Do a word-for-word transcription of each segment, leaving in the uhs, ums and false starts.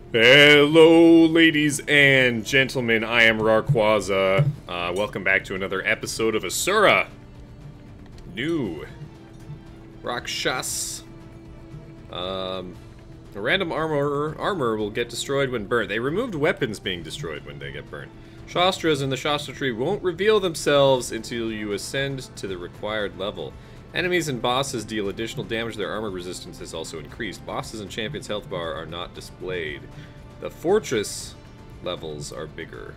Hello, ladies and gentlemen. I am Rawrquaza. Uh, welcome back to another episode of Asura. New Rakshas. Um, a random armor armor will get destroyed when burnt. They removed weapons being destroyed when they get burned. Shastras in the Shastra tree won't reveal themselves until you ascend to the required level. Enemies and bosses deal additional damage. Their armor resistance is also increased. Bosses and champions' health bar are not displayed. The fortress levels are bigger.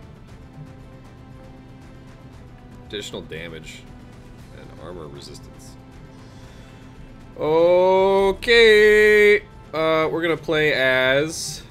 Additional damage and armor resistance. Okay, uh, we're gonna play as.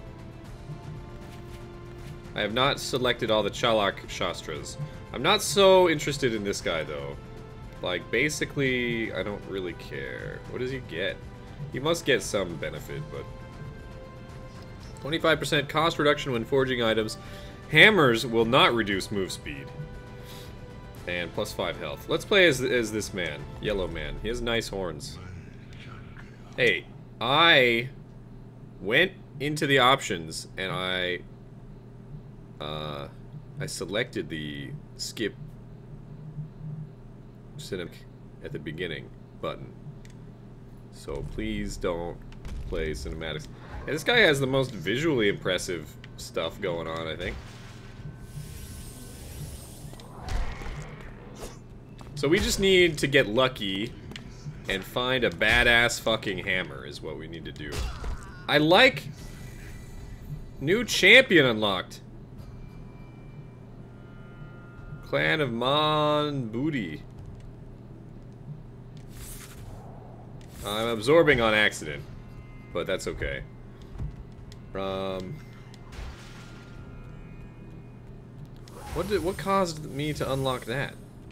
I have not selected all the Chalak Shastras. I'm not so interested in this guy though. Like, basically, I don't really care. What does he get? He must get some benefit, but... twenty-five percent cost reduction when forging items. Hammers will not reduce move speed. And plus five health. Let's play as, as this man. Yellow man. He has nice horns. Hey, I went into the options, and I... Uh, I selected the skip cinematic at the beginning button. So please don't play cinematics. And this guy has the most visually impressive stuff going on, I think. So we just need to get lucky and find a badass fucking hammer is what we need to do. I like... New champion unlocked. Clan of Mon Booty. I'm absorbing on accident, but that's okay. Um, what did what caused me to unlock that?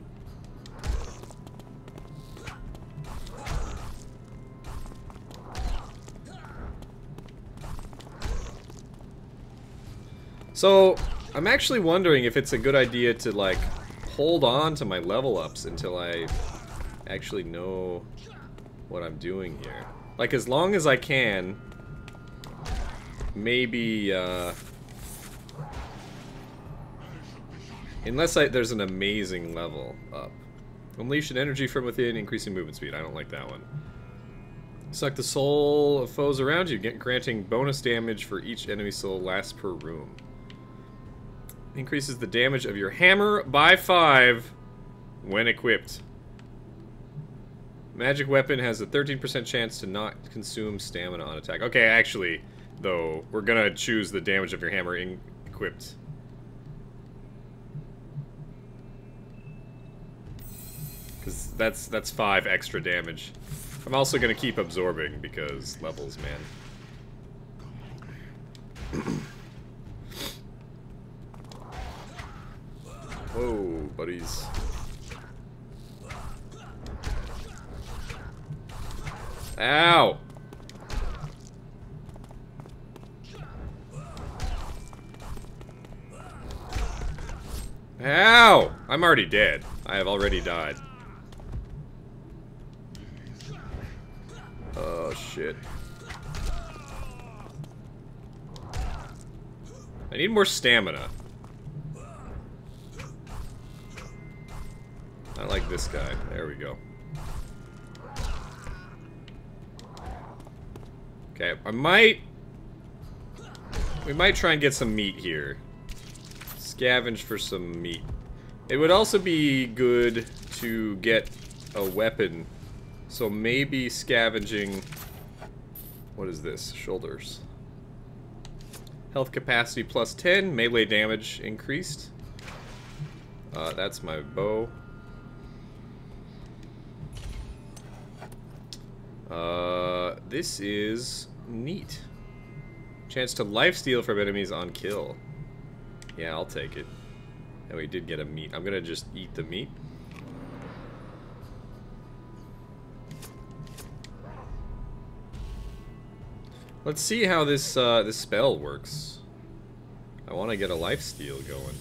So, I'm actually wondering if it's a good idea to like hold on to my level ups until I actually know what I'm doing here. Like, as long as I can, maybe, uh... unless I, there's an amazing level up. Unleash an energy from within, increasing movement speed. I don't like that one. Suck the soul of foes around you, get, granting bonus damage for each enemy soul lasts per room. Increases the damage of your hammer by five when equipped. Magic weapon has a thirteen percent chance to not consume stamina on attack. Okay, actually, though, we're gonna choose the damage of your hammer in equipped. Because that's, that's five extra damage. I'm also gonna keep absorbing because levels, man. Whoa, buddies. Ow! Ow! I'm already dead. I have already died. Oh, shit. I need more stamina. I like this guy. There we go. Okay, I might... We might try and get some meat here. Scavenge for some meat. It would also be good to get a weapon. So maybe scavenging... What is this? Shoulders. Health capacity plus ten. Melee damage increased. Uh, that's my bow. Uh, this is neat. Chance to lifesteal from enemies on kill. Yeah, I'll take it. And we did get a meat. I'm gonna just eat the meat. Let's see how this uh, this spell works. I want to get a lifesteal going.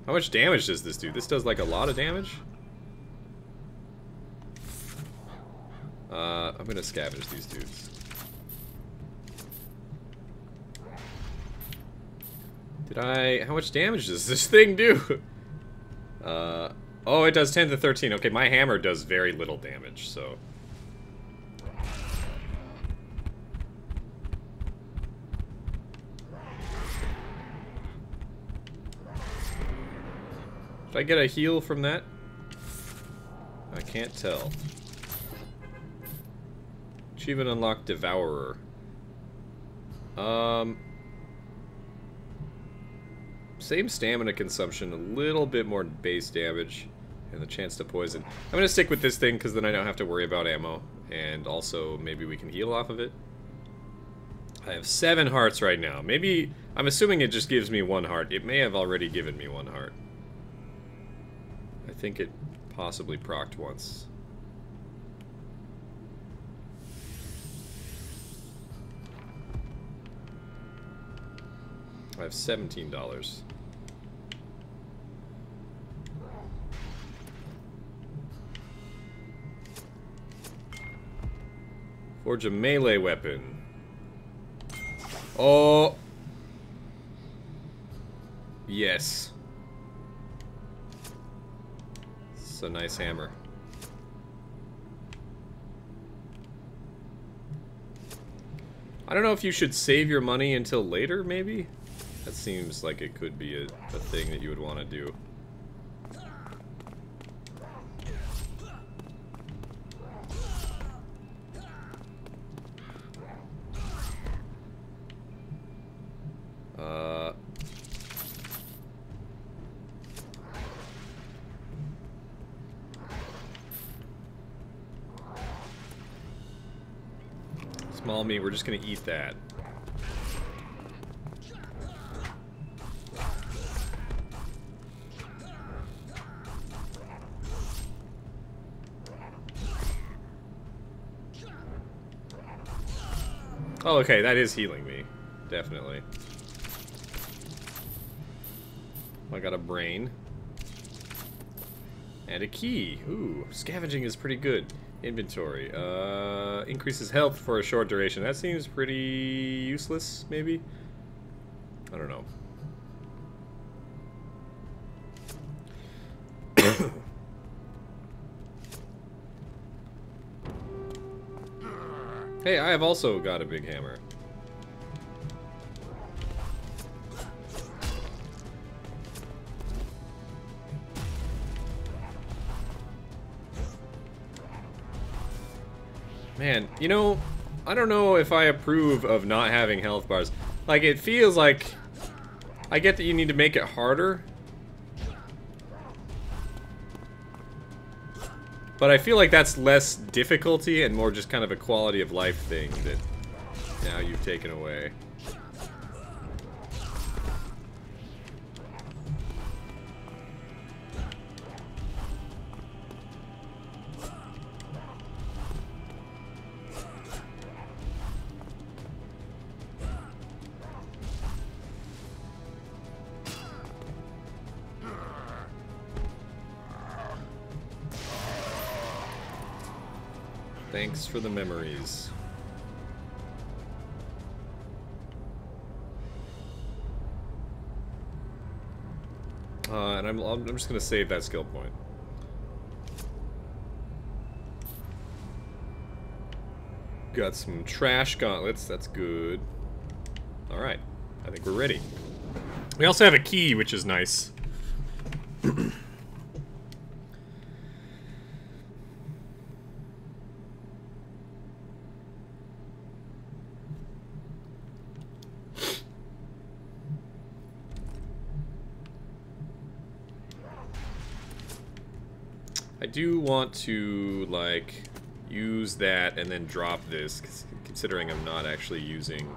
How much damage does this do? This does like a lot of damage? Uh, I'm gonna scavenge these dudes. Did I... How much damage does this thing do? Uh, oh, it does ten to thirteen. Okay, my hammer does very little damage, so... Did I get a heal from that? I can't tell. Achievement unlocked Devourer. Um... Same stamina consumption, a little bit more base damage, and the chance to poison. I'm gonna stick with this thing because then I don't have to worry about ammo, and also maybe we can heal off of it. I have seven hearts right now. Maybe, I'm assuming it just gives me one heart. It may have already given me one heart. I think it possibly procced once. I have seventeen dollars. Forge a melee weapon. Oh! Yes. It's a nice hammer. I don't know if you should save your money until later, maybe? That seems like it could be a, a thing that you would want to do. Uh... Small meat, we're just gonna eat that. Oh, okay, that is healing me. Definitely. I got a brain. And a key. Ooh, scavenging is pretty good. Inventory. Uh, increases health for a short duration. That seems pretty useless, maybe? I don't know. Hey, I have also got a big hammer. Man, you know, I don't know if I approve of not having health bars. Like, it feels like... I get that you need to make it harder. But I feel like that's less difficulty and more just kind of a quality of life thing that now you've taken away. Thanks for the memories. Uh, and I'm, I'm just gonna save that skill point. Got some trash gauntlets, that's good. Alright, I think we're ready. We also have a key, which is nice. I do want to, like, use that and then drop this, considering I'm not actually using...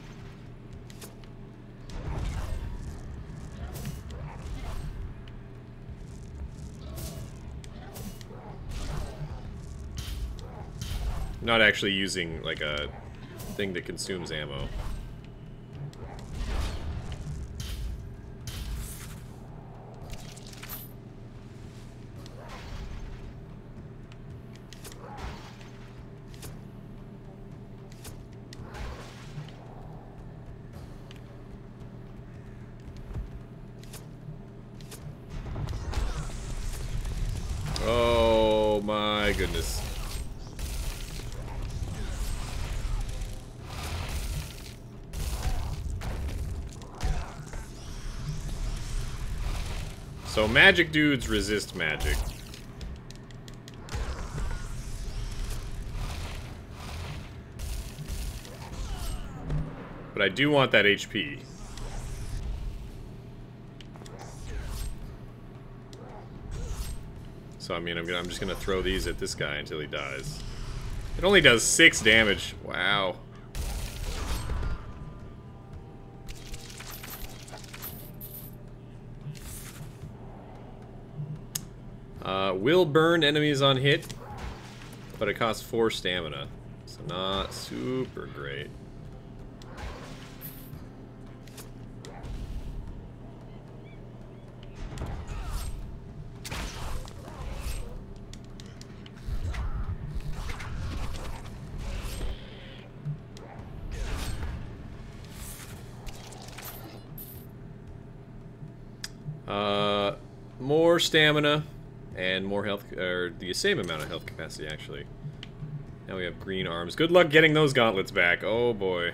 Not actually using, like, a thing that consumes ammo. goodness. So magic dudes resist magic. But I do want that H P. So I mean, I'm, gonna, I'm just gonna throw these at this guy until he dies. It only does six damage. Wow. Uh, will burn enemies on hit, but it costs four stamina, so not super great. Uh, more stamina. And more health, or the same amount of health capacity, actually. Now we have green arms. Good luck getting those gauntlets back. Oh boy.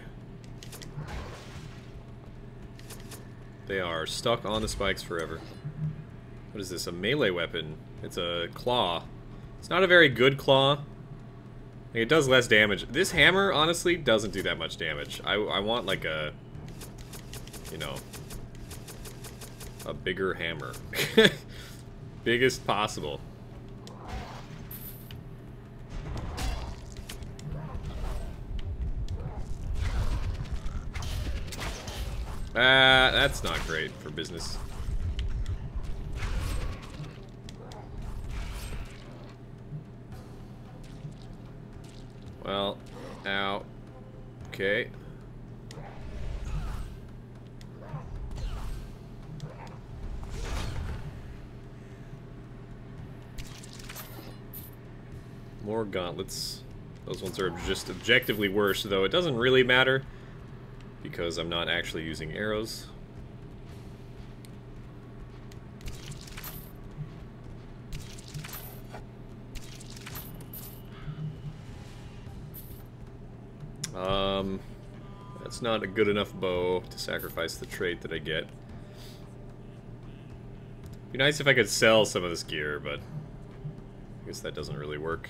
They are stuck on the spikes forever. What is this? A melee weapon. It's a claw. It's not a very good claw. It does less damage. This hammer, honestly, doesn't do that much damage. I, I want, like, a... You know... A bigger hammer. Biggest possible. Ah, uh, that's not great for business. Well, ow. Okay. More gauntlets. Those ones are just objectively worse, though it doesn't really matter because I'm not actually using arrows. Um, that's not a good enough bow to sacrifice the trait that I get. Be nice if I could sell some of this gear, but I guess that doesn't really work.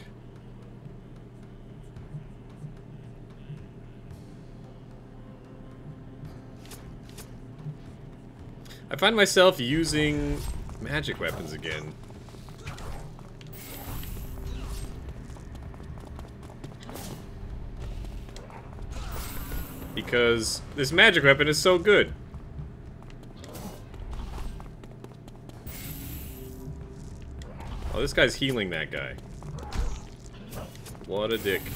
I find myself using magic weapons again. Because this magic weapon is so good. Oh, this guy's healing that guy. What a dick.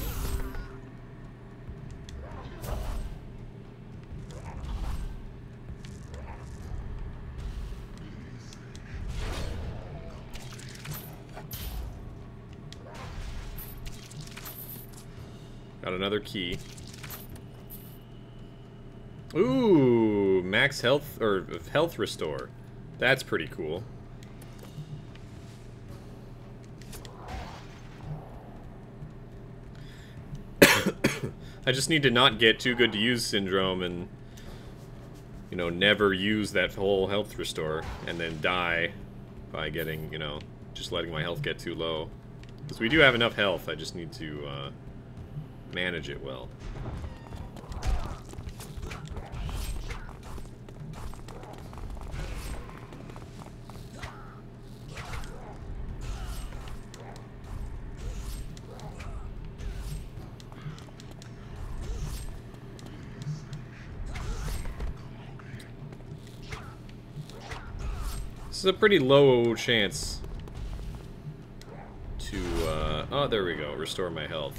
Got another key. Ooh, max health, or health restore. That's pretty cool. I just need to not get too good to use syndrome and, you know, never use that whole health restore and then die by getting, you know, just letting my health get too low. Because we do have enough health, I just need to uh, manage it well. This is a pretty low chance to, uh, oh, there we go, restore my health.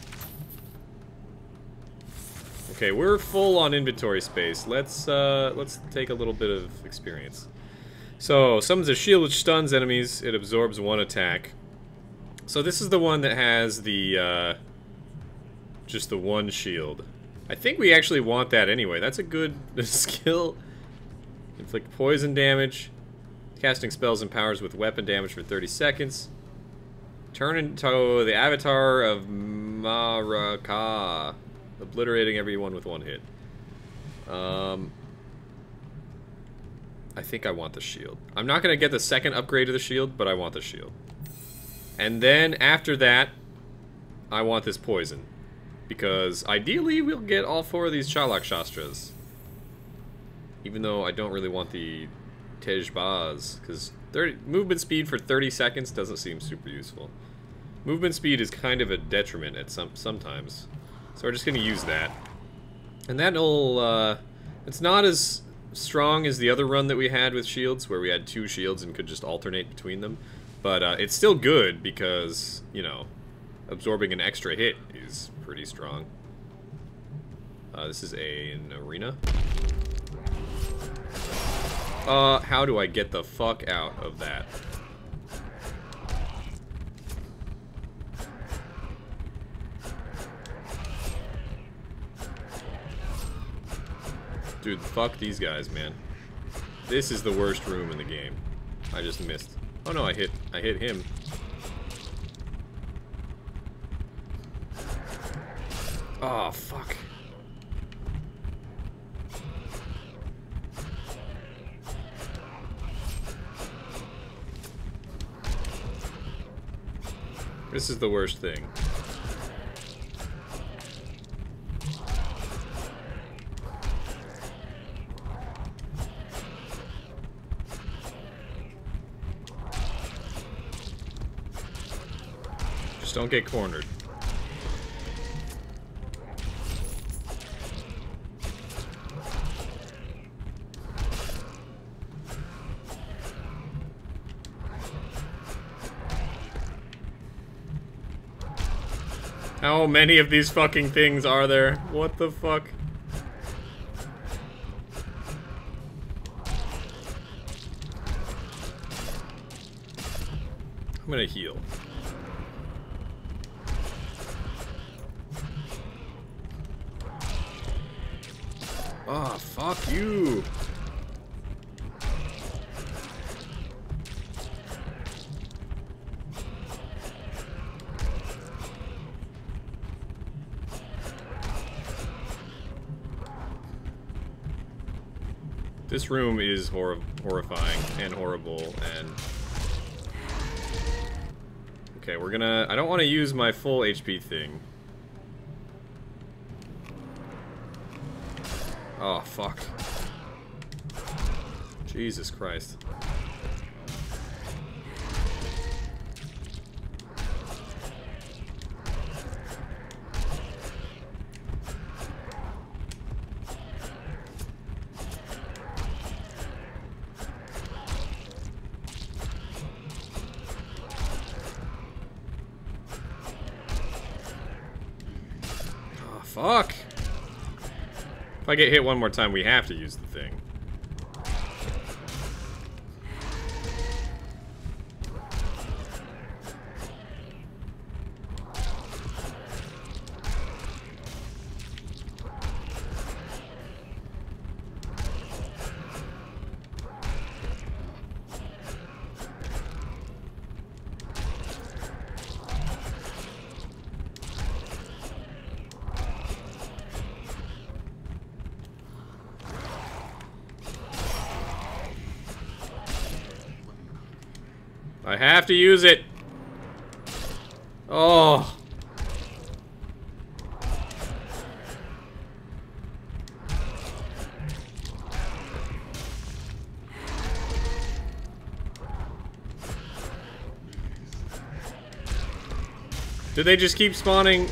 Okay, we're full on inventory space. Let's, uh, let's take a little bit of experience. So, summons a shield which stuns enemies. It absorbs one attack. So this is the one that has the, uh, just the one shield. I think we actually want that anyway. That's a good skill. Inflict poison damage. Casting spells and powers with weapon damage for thirty seconds. Turn into the avatar of Rawrquaza, obliterating everyone with one hit. Um, I think I want the shield. I'm not gonna get the second upgrade of the shield, but I want the shield. And then after that, I want this poison, because ideally we'll get all four of these Chalak Shastras. Even though I don't really want the Tejbaz, because movement speed for thirty seconds doesn't seem super useful. Movement speed is kind of a detriment at some sometimes. So we're just going to use that. And that'll, uh, it's not as strong as the other run that we had with shields, where we had two shields and could just alternate between them. But uh, it's still good because, you know, absorbing an extra hit is pretty strong. Uh, this is a, an arena. Uh, how do I get the fuck out of that? Dude, fuck these guys, man. This is the worst room in the game. I just missed. Oh no, I hit, I hit him. Oh, fuck. This is the worst thing. Just don't get cornered. How many of these fucking things are there? What the fuck? I'm gonna heal. Oh, fuck you. This room is hor horrifying and horrible and... Okay, we're gonna... I don't want to use my full H P thing. Oh, fuck. Jesus Christ. Fuck! If I get hit one more time, we have to use the thing. I have to use it. Oh. Do they just keep spawning? Do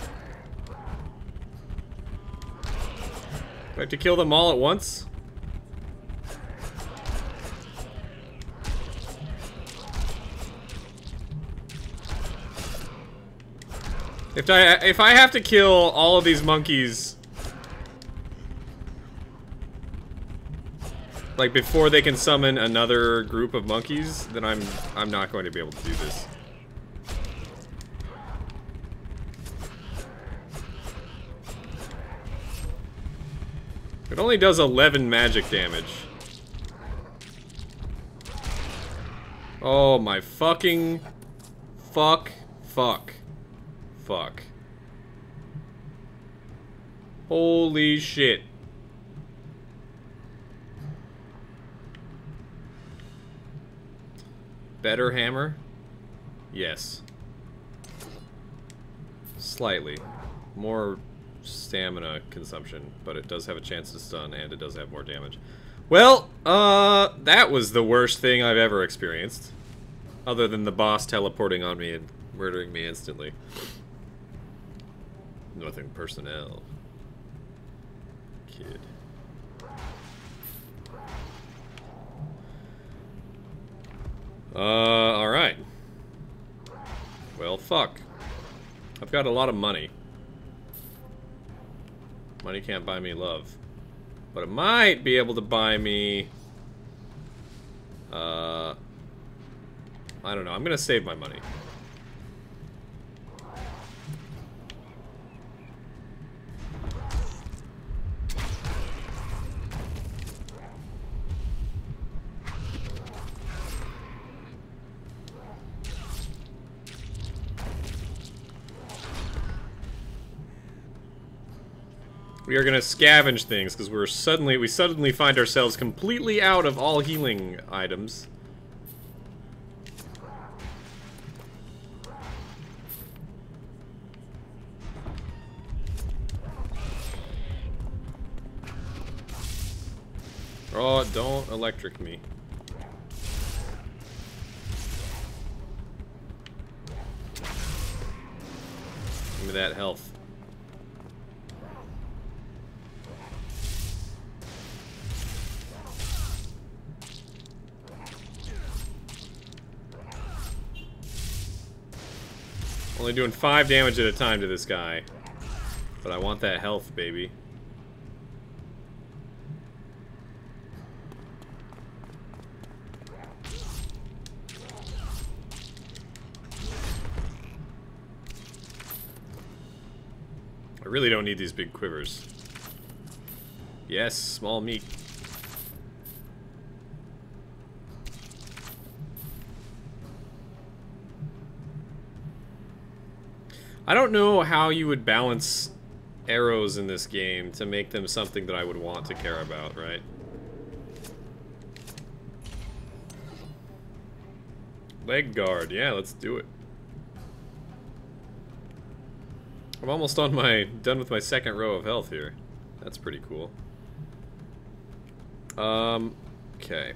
I have to kill them all at once? If I if I have to kill all of these monkeys, like before they can summon another group of monkeys, then I'm I'm not going to be able to do this. It only does eleven magic damage. Oh my fucking fuck, fuck, fuck. Holy shit. Better hammer? Yes. Slightly. More stamina consumption, but it does have a chance to stun, and it does have more damage. Well, uh, that was the worst thing I've ever experienced. Other than the boss teleporting on me and murdering me instantly. Nothing personnel. Kid. Uh, alright. Well, fuck. I've got a lot of money. Money can't buy me love. But it might be able to buy me... Uh... I don't know. I'm gonna save my money. We are gonna scavenge things because we're suddenly we suddenly find ourselves completely out of all healing items. Oh, don't electric me. Give me that health. Only doing five damage at a time to this guy. But I want that health, baby. I really don't need these big quivers. Yes, small meat. I don't know how you would balance arrows in this game to make them something that I would want to care about, right? Leg guard, yeah, let's do it. I'm almost on my done with my second row of health here. That's pretty cool. Um, okay.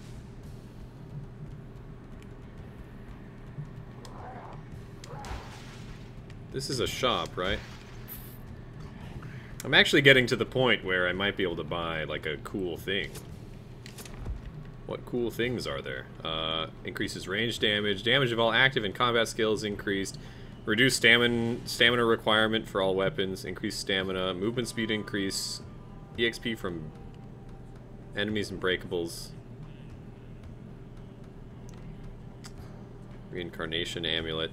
This is a shop, right? I'm actually getting to the point where I might be able to buy, like, a cool thing. What cool things are there? Uh, increases range damage. Damage of all active and combat skills increased. Reduce stamina, stamina requirement for all weapons. Increase stamina. Movement speed increase. E X P from enemies and breakables. Reincarnation amulet.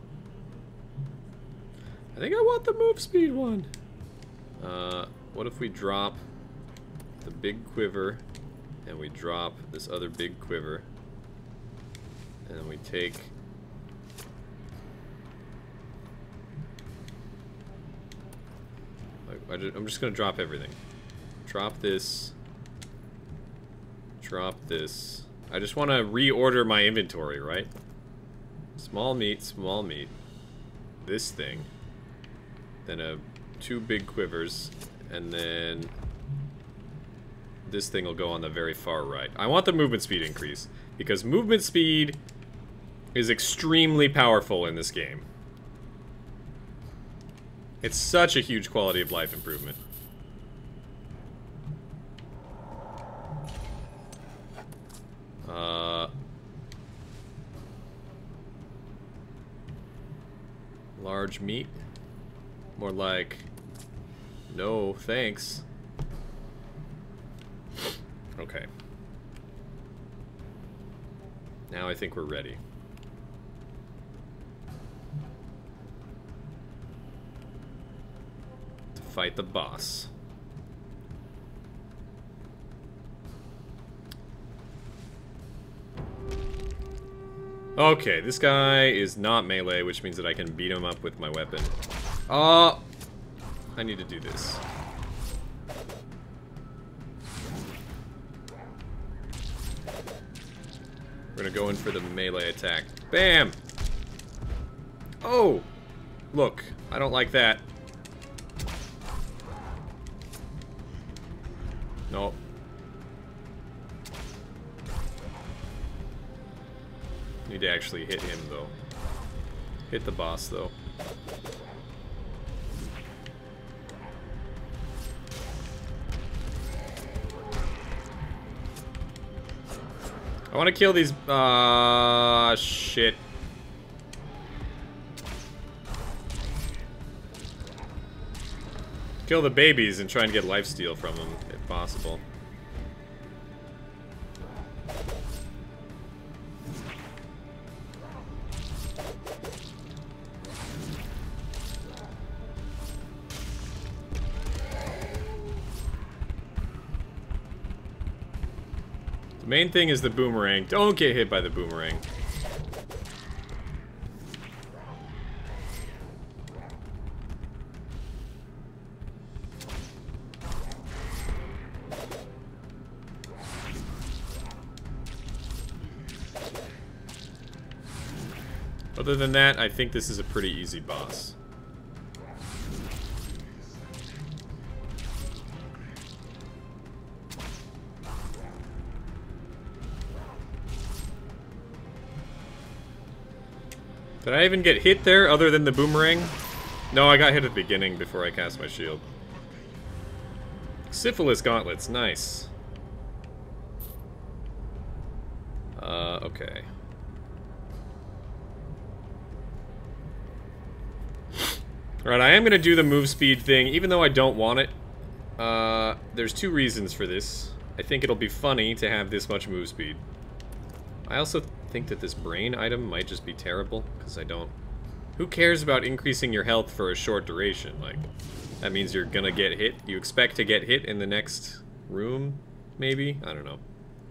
I think I want the move speed one. Uh, what if we drop the big quiver and we drop this other big quiver and then we take I, I just, I'm just gonna drop everything. Drop this. Drop this. I just want to reorder my inventory, right? Small meat, small meat. This thing. Then a two big quivers, and then this thing will go on the very far right. I want the movement speed increase, because movement speed is extremely powerful in this game. It's such a huge quality of life improvement. Uh, large meat. More like, no, thanks. Okay. Now I think we're ready. To fight the boss. Okay, this guy is not melee, which means that I can beat him up with my weapon. Oh, I need to do this. We're gonna go in for the melee attack. Bam! Oh! Look, I don't like that. Nope. Need to actually hit him, though. Hit the boss, though. I want to kill these... Ah, uh, shit. Kill the babies and try and get lifesteal from them, if possible. The main thing is the boomerang. Don't get hit by the boomerang. Other than that, I think this is a pretty easy boss. Did I even get hit there other than the boomerang? No, I got hit at the beginning before I cast my shield. Syphilis gauntlets, nice. Uh, okay. Alright, I am going to do the move speed thing, even though I don't want it. Uh, there's two reasons for this. I think it'll be funny to have this much move speed. I also think that this brain item might just be terrible, because I don't... Who cares about increasing your health for a short duration? Like, that means you're gonna get hit. You expect to get hit in the next room, maybe? I don't know.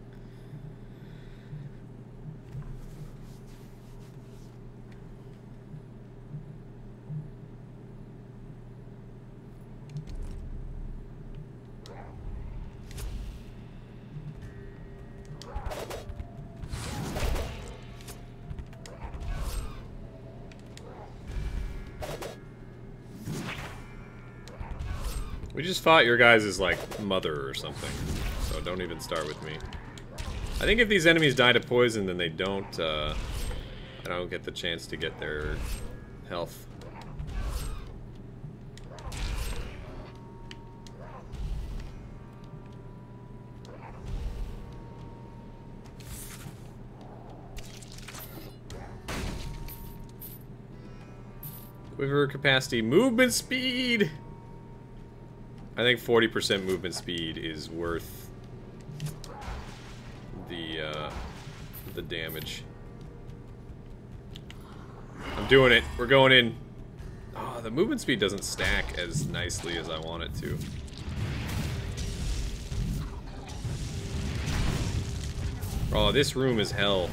We just fought your guys' like mother or something, so don't even start with me. I think if these enemies die to poison, then they don't, uh, I don't get the chance to get their health. Quiver capacity, movement speed! I think forty percent movement speed is worth the, uh, the damage. I'm doing it. We're going in. Oh, the movement speed doesn't stack as nicely as I want it to. Oh, this room is hell.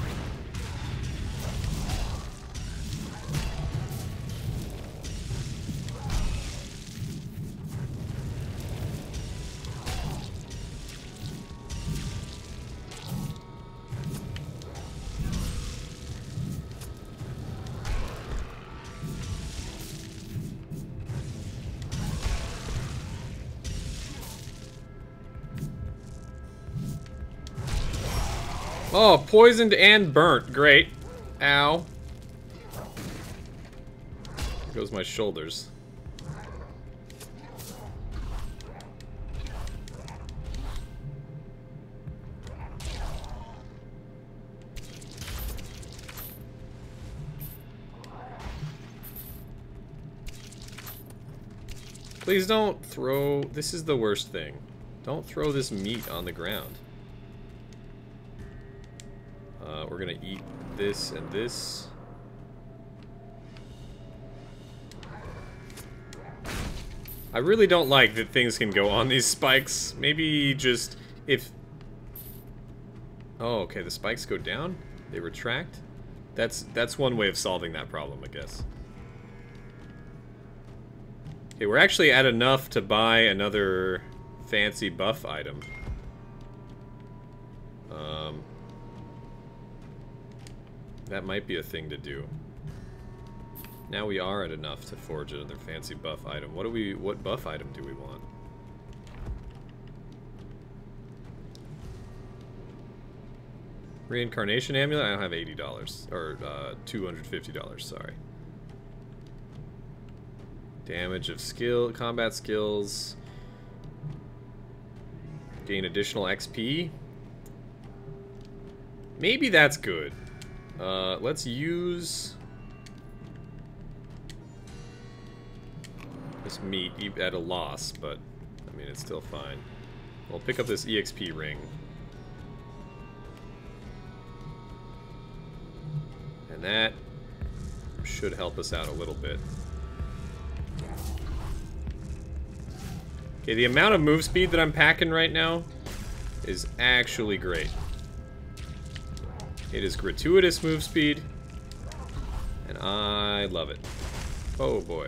Oh, poisoned and burnt. Great. Ow. There goes my shoulders. Please don't throw... This is the worst thing. Don't throw this meat on the ground. Uh, we're gonna eat this and this. I really don't like that things can go on these spikes. Maybe just if... Oh, okay, the spikes go down? They retract? That's that's one way of solving that problem, I guess. Okay, we're actually at enough to buy another fancy buff item. Um, that might be a thing to do. Now we are at enough to forge another fancy buff item. What do we? What buff item do we want? Reincarnation amulet? I don't have eighty dollars. Or uh, two hundred fifty dollars, sorry. Damage of skill, combat skills. Gain additional X P. Maybe that's good. Uh, let's use this meat at a loss, but I mean, it's still fine. We'll pick up this E X P ring. And that should help us out a little bit. Okay, the amount of move speed that I'm packing right now is actually great. It is gratuitous move speed, and I love it. Oh boy.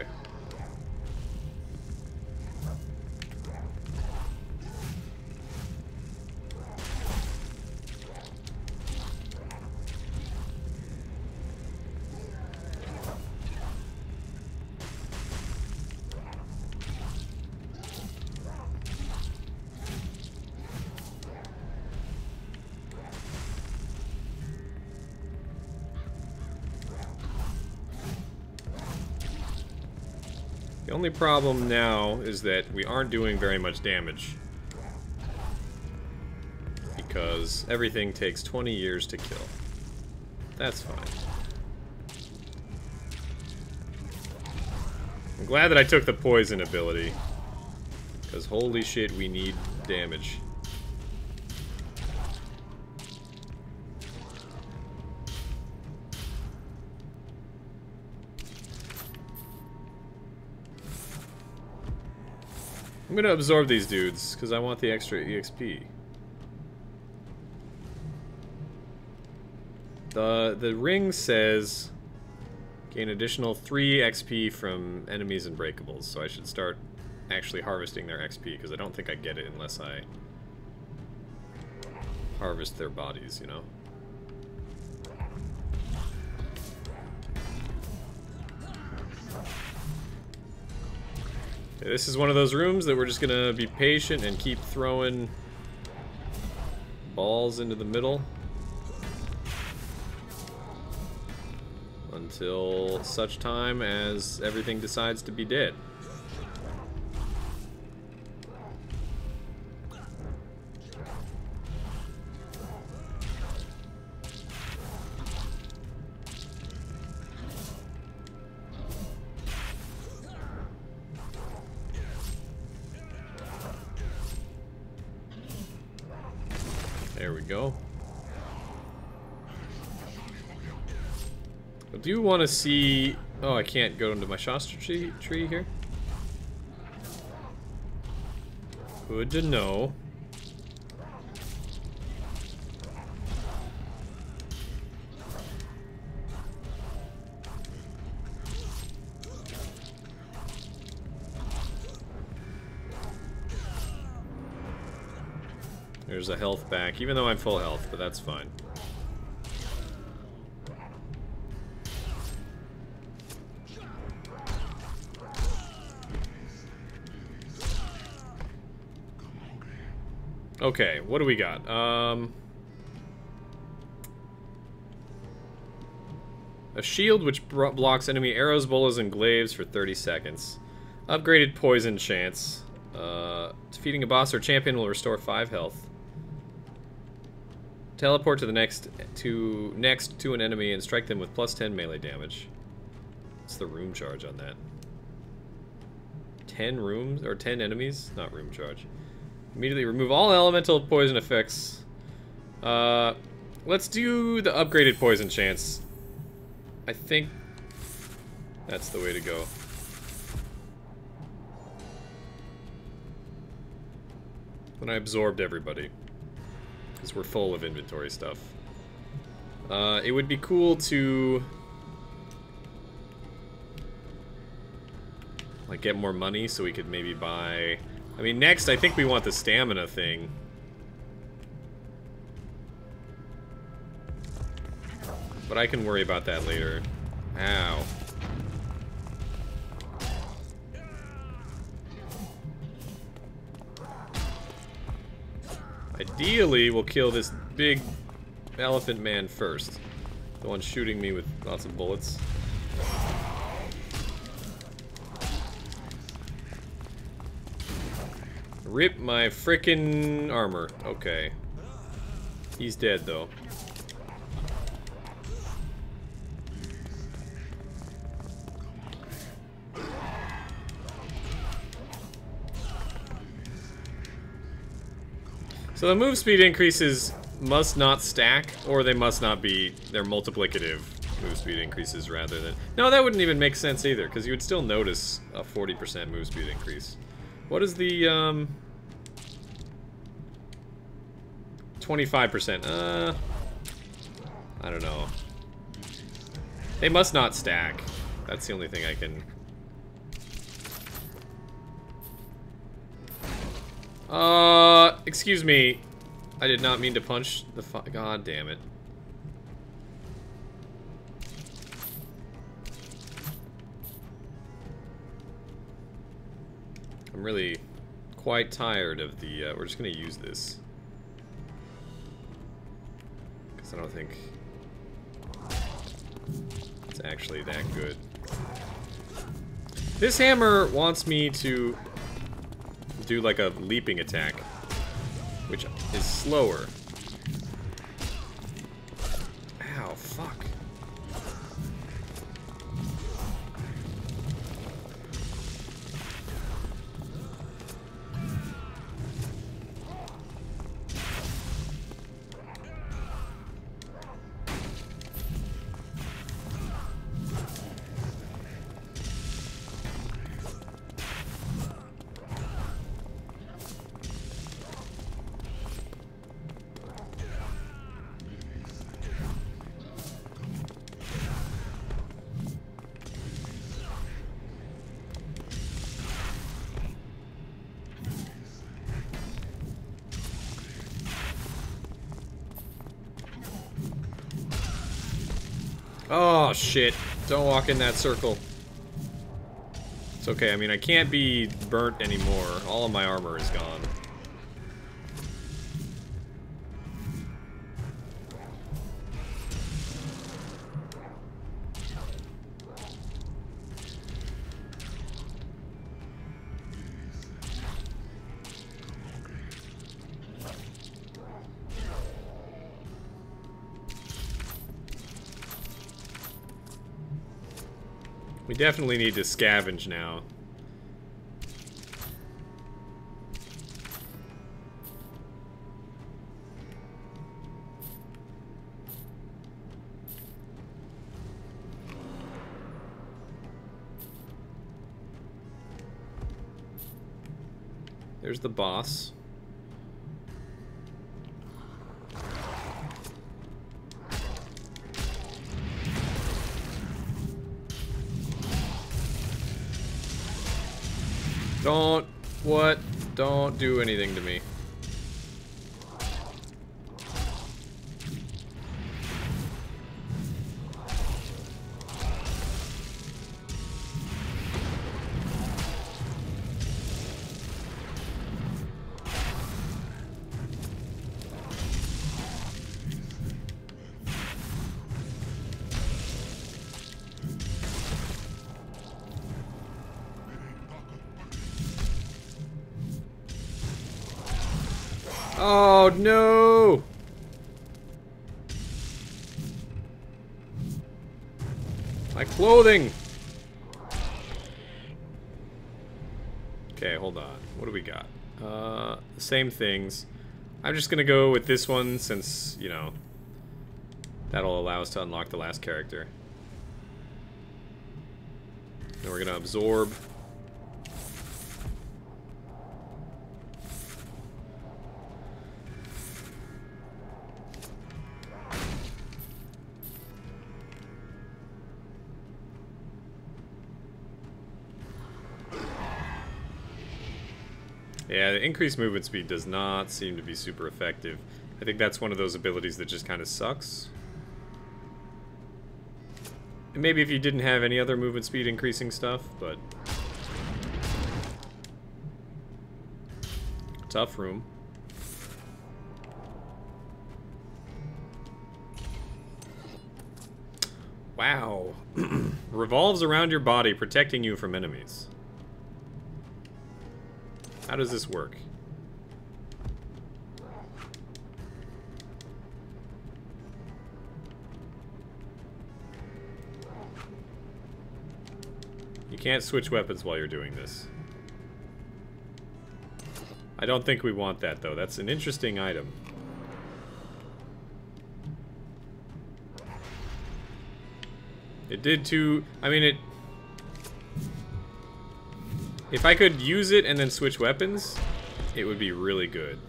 The only problem now is that we aren't doing very much damage. Because everything takes twenty years to kill. That's fine. I'm glad that I took the poison ability. Because holy shit, we need damage. I'm gonna absorb these dudes, because I want the extra E X P. The, the ring says gain additional three X P from enemies and breakables, so I should start actually harvesting their X P, because I don't think I get it unless I harvest their bodies, you know? Okay, this is one of those rooms that we're just gonna be patient and keep throwing balls into the middle until such time as everything decides to be dead. There we go. I do want to see... Oh, I can't go into my Shastra tree, tree here. Good to know. There's a health back, even though I'm full health, but that's fine. Okay, what do we got? Um, a shield which blocks enemy arrows, bolas, and glaives for thirty seconds. Upgraded poison chance. Uh, defeating a boss or champion will restore five health. Teleport to the next to next to an enemy and strike them with plus ten melee damage. What's the room charge on that? ten rooms or ten enemies? Not room charge. Immediately remove all elemental poison effects. Uh, let's do the upgraded poison chance. I think that's the way to go. When I absorbed everybody. Because we're full of inventory stuff. Uh, it would be cool to... like, get more money so we could maybe buy... I mean, next, I think we want the stamina thing. But I can worry about that later. Ow. Ideally, we'll kill this big elephant man first. The one shooting me with lots of bullets. Rip my frickin' armor. Okay. He's dead, though. So the move speed increases must not stack, or they must not be, they're multiplicative move speed increases rather than... No, that wouldn't even make sense either, because you would still notice a forty percent move speed increase. What is the, um... twenty-five percent? Uh... I don't know. They must not stack. That's the only thing I can... Uh, excuse me. I did not mean to punch the fu- God damn it. I'm really quite tired of the, uh, we're just gonna use this. Because I don't think it's actually that good. This hammer wants me to do like a leaping attack, which is slower. Ow, fuck. Oh, shit. Don't walk in that circle. It's okay. I mean, I can't be burnt anymore. All of my armor is gone. We definitely need to scavenge now. There's the boss. Don't, what? Don't do anything to me. Oh, no! My clothing! Okay, hold on. What do we got? Uh, the same things. I'm just gonna go with this one since, you know, that'll allow us to unlock the last character. Then we're gonna absorb. Yeah, the increased movement speed does not seem to be super effective. I think that's one of those abilities that just kind of sucks. And maybe if you didn't have any other movement speed increasing stuff, but... Tough room. Wow. Revolves around your body, protecting you from enemies. How does this work? You can't switch weapons while you're doing this. I don't think we want that, though. That's an interesting item. It did too... I mean, it... If I could use it and then switch weapons, it would be really good.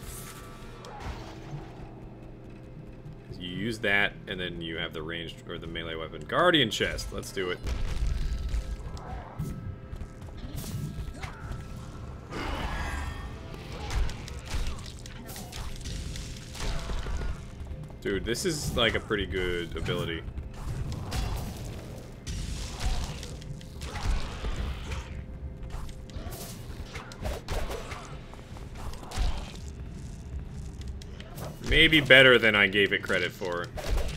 You use that, and then you have the ranged, or the melee weapon. Guardian chest, let's do it. Dude, this is like a pretty good ability. Maybe better than I gave it credit for.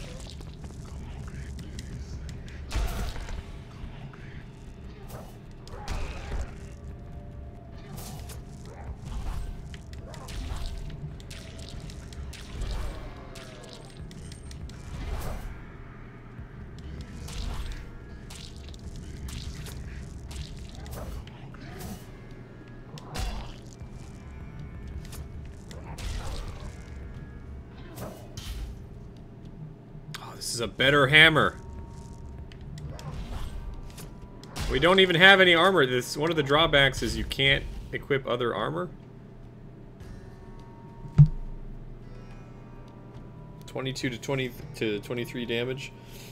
This is a better hammer. We don't even have any armor. This one of the drawbacks is you can't equip other armor. twenty-two to twenty to twenty-three damage.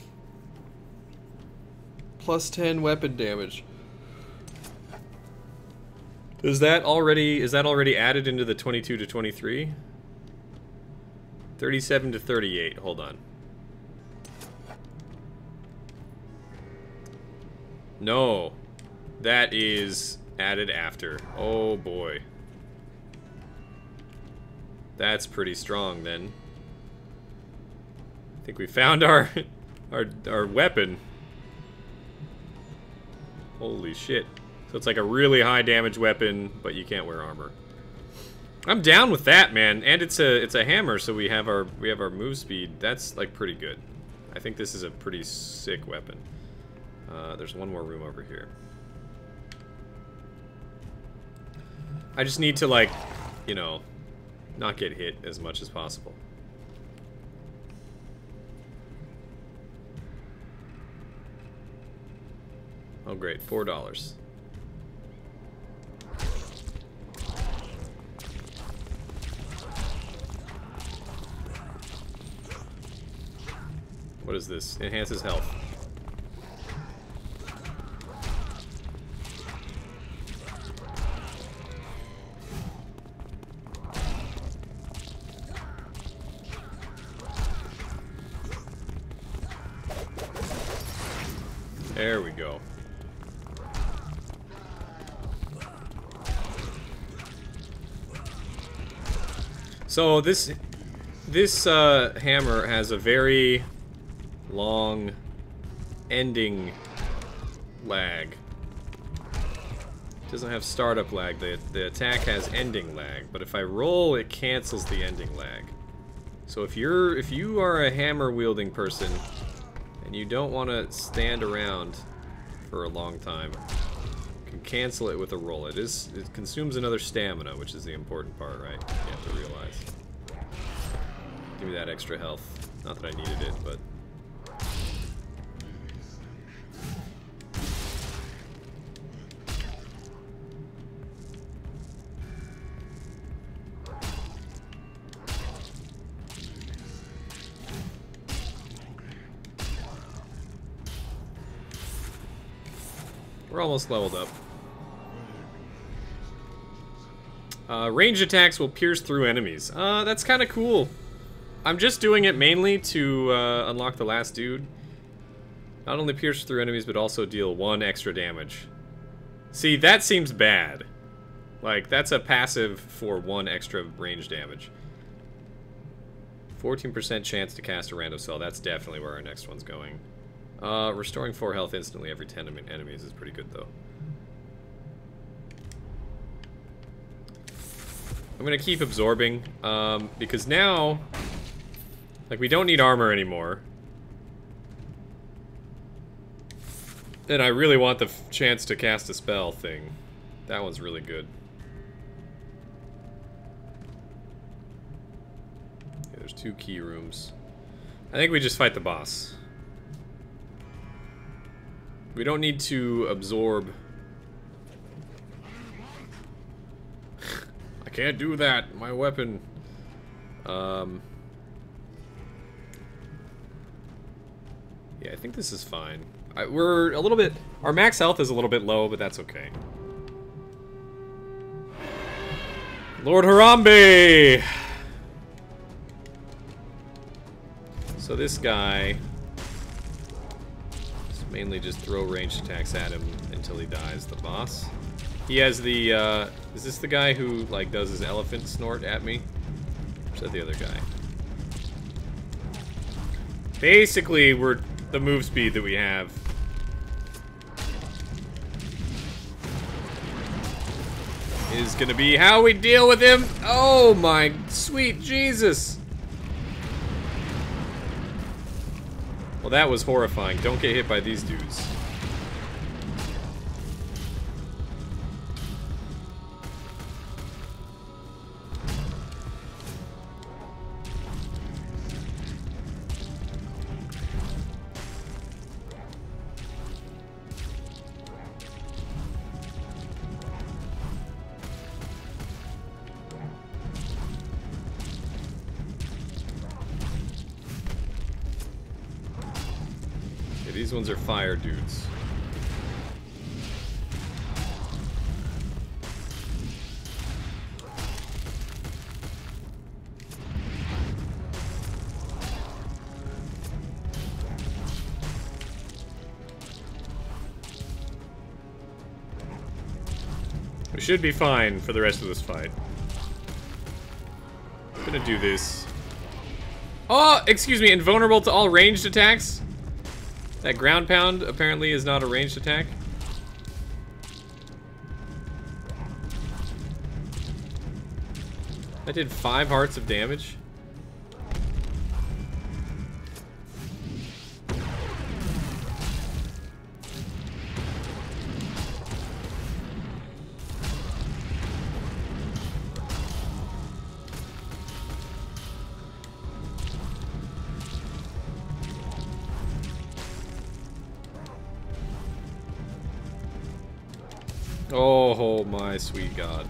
Plus ten weapon damage. Is that already is that already added into the twenty-two to twenty-three? thirty-seven to thirty-eight. Hold on. No, that is added after. Oh boy. That's pretty strong then. I think we found our our our weapon. Holy shit. So it's like a really high damage weapon, but you can't wear armor. I'm down with that, man. And it's a it's a hammer, so we have our we have our move speed. That's like pretty good. I think this is a pretty sick weapon. Uh, there's one more room over here. I just need to, like, you know, not get hit as much as possible. Oh, great. Four dollars. What is this? Enhances health. There we go. So this this uh, hammer has a very long ending lag. It doesn't have startup lag. The the attack has ending lag, but if I roll, it cancels the ending lag. So if you're if you are a hammer wielding person and you don't want to stand around for a long time, you can cancel it with a roll. It is it consumes another stamina, which is the important part, right? You have to realize. Give me that extra health. Not that I needed it, but we're almost leveled up. Uh, ranged attacks will pierce through enemies. Uh, that's kind of cool. I'm just doing it mainly to uh, unlock the last dude. Not only pierce through enemies, but also deal one extra damage. See, that seems bad. Like, that's a passive for one extra range damage. fourteen percent chance to cast a random spell. That's definitely where our next one's going. Uh, restoring four health instantly every ten enemies is pretty good, though. I'm gonna keep absorbing, um, because now, like, we don't need armor anymore. And I really want the f chance to cast a spell thing. That one's really good. Okay, there's two key rooms. I think we just fight the boss. We don't need to absorb. I can't do that. My weapon. Um. Yeah, I think this is fine. I, we're a little bit... Our max health is a little bit low, but that's okay. Lord Harambe! So this guy... mainly just throw ranged attacks at him until he dies, the boss. He has the, uh... is this the guy who, like, does his elephant snort at me? Or is that the other guy? Basically, we're... the move speed that we have. Is gonna be how we deal with him. Oh my sweet Jesus. Well, that was horrifying. Don't get hit by these dudes. These ones are fire dudes. We should be fine for the rest of this fight. I'm gonna do this. Oh, excuse me, invulnerable to all ranged attacks? That ground pound apparently is not a ranged attack. That did five hearts of damage. Oh, my sweet God.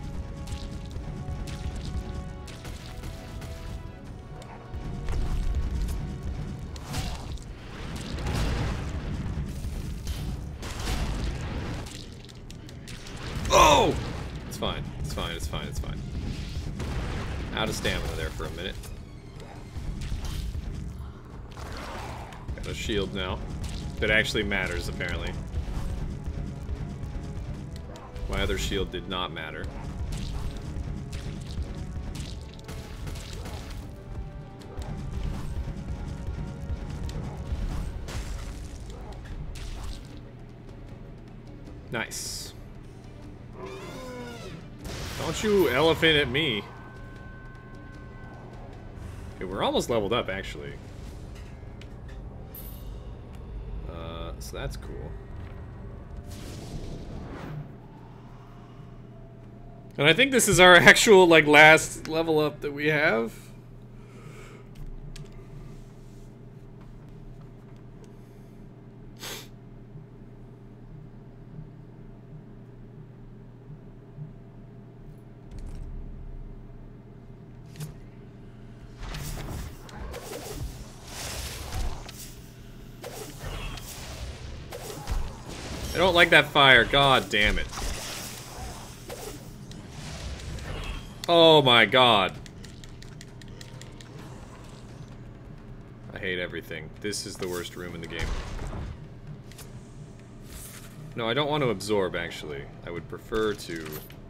Oh! It's fine. It's fine. It's fine. It's fine. Out of stamina there for a minute. Got a shield now. That actually matters, apparently. My other shield did not matter. Nice. Don't you elephant at me. Okay, we're almost leveled up, actually. Uh, so that's cool. And I think this is our actual, like, last level up that we have. I don't like that fire. God damn it. Oh my god. I hate everything. This is the worst room in the game. No, I don't want to absorb, actually. I would prefer to...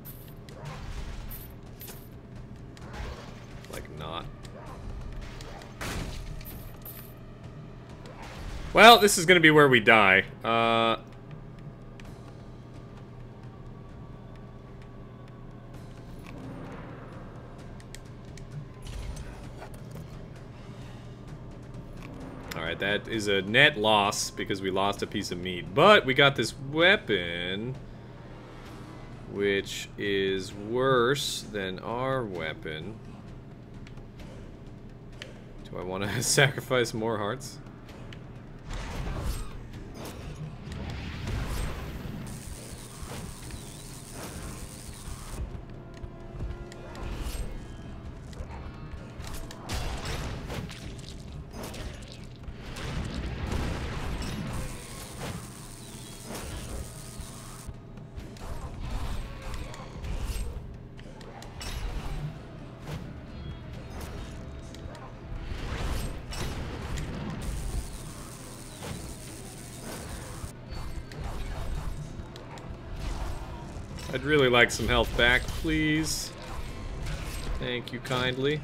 like, not. Well, this is gonna be where we die. Uh... Alright, that is a net loss because we lost a piece of meat. But we got this weapon, which is worse than our weapon. Do I want to sacrifice more hearts? I'd really like some health back, please. Thank you kindly.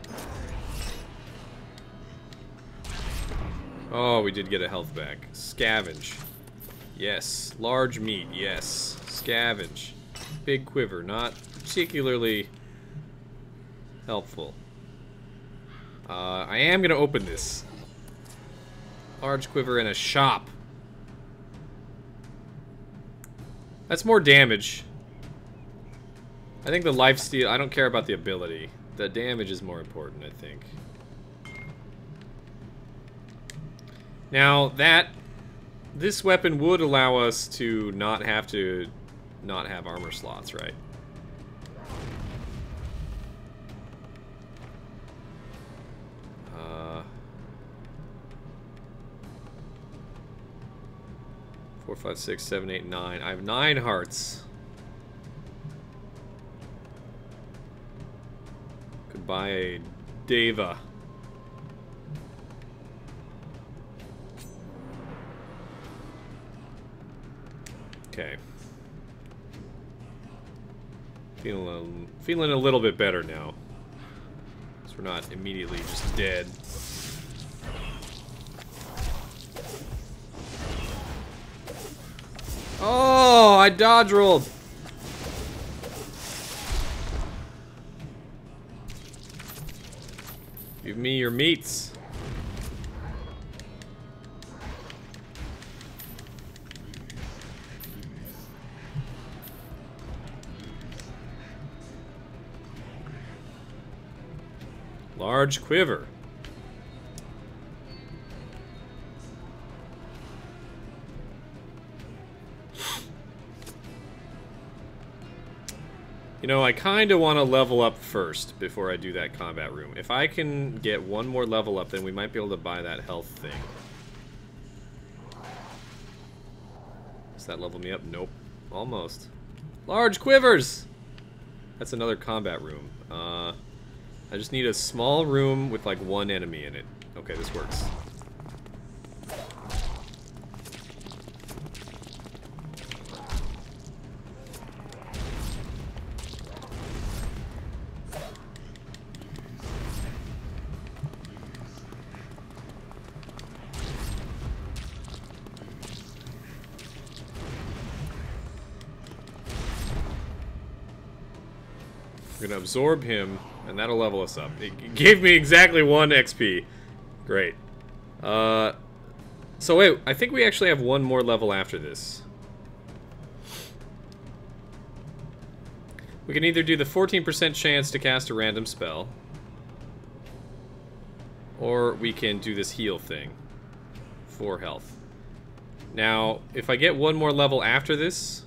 Oh, we did get a health back. Scavenge. Yes. Large meat, yes. Scavenge. Big quiver, not particularly helpful. Uh, I am gonna open this. Large quiver and a shop. That's more damage. I think the lifesteal, I don't care about the ability. The damage is more important, I think. Now, that... this weapon would allow us to not have to not have armor slots, right? Uh... Four, five, six, seven, eight, nine. I have nine hearts. Could buy a Deva. Okay. Feeling a, feeling a little bit better now. So we're not immediately just dead. Oh, I dodge rolled. Give me your meats. Large quiver. You know, I kind of want to level up first before I do that combat room. If I can get one more level up, then we might be able to buy that health thing. Does that level me up? Nope. Almost. Large quivers! That's another combat room. Uh, I just need a small room with like one enemy in it. Okay, this works. We're gonna absorb him, and that'll level us up. It gave me exactly one X P. Great. Uh, so wait, I think we actually have one more level after this. We can either do the fourteen percent chance to cast a random spell, or we can do this heal thing. Four health. Now, if I get one more level after this,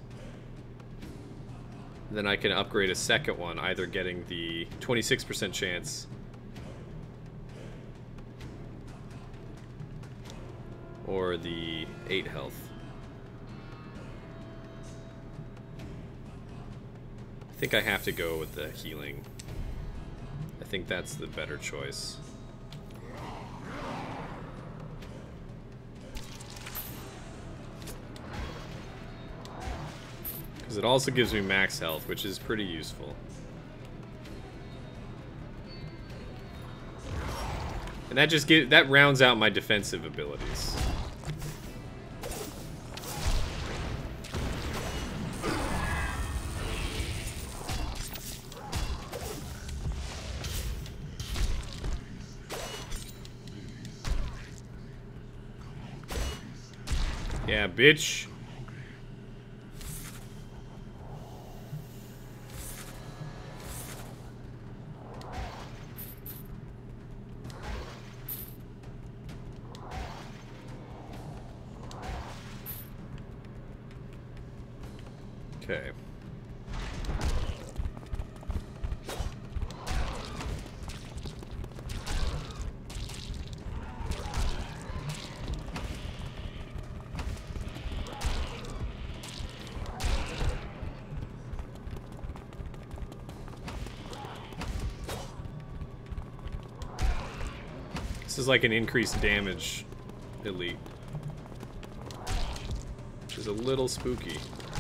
then I can upgrade a second one, either getting the twenty-six percent chance or the eight health. I think I have to go with the healing. I think that's the better choice. Because it also gives me max health, which is pretty useful. And that just get, that rounds out my defensive abilities. Yeah, bitch. Okay. This is like an increased damage elite, which is a little spooky.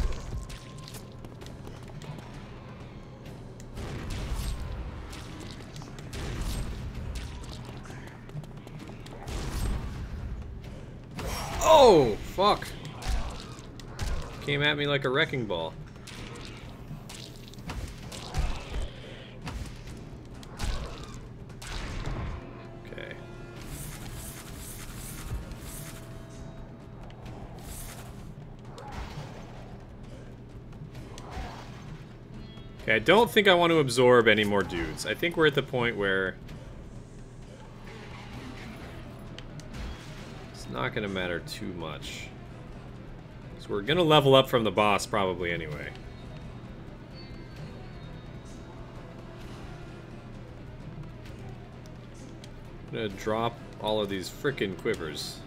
Oh, fuck. Came at me like a wrecking ball. Okay. Okay, I don't think I want to absorb any more dudes. I think we're at the point where not gonna matter too much. So we're gonna level up from the boss probably anyway. I'm gonna drop all of these frickin' quivers.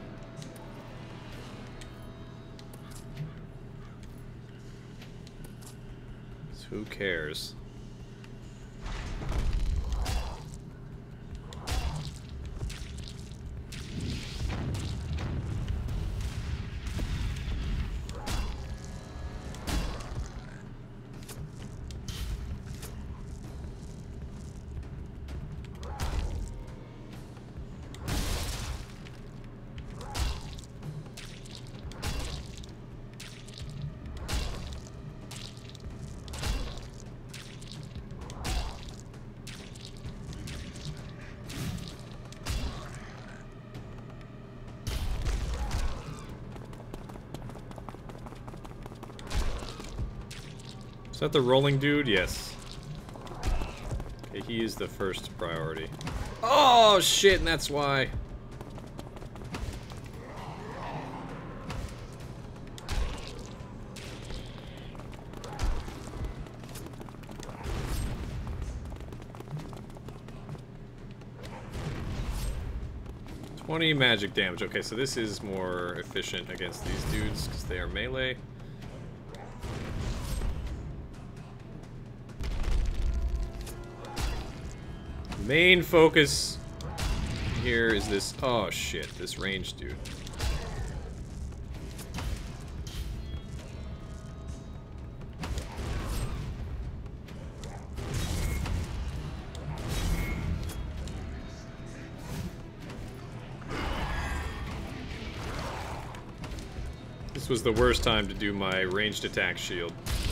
So who cares? Is that the rolling dude? Yes. Okay, he is the first priority. Oh, shit, and that's why. twenty magic damage. Okay, so this is more efficient against these dudes because they are melee. Main focus here is this. Oh shit, this ranged dude. This was the worst time to do my ranged attack shield.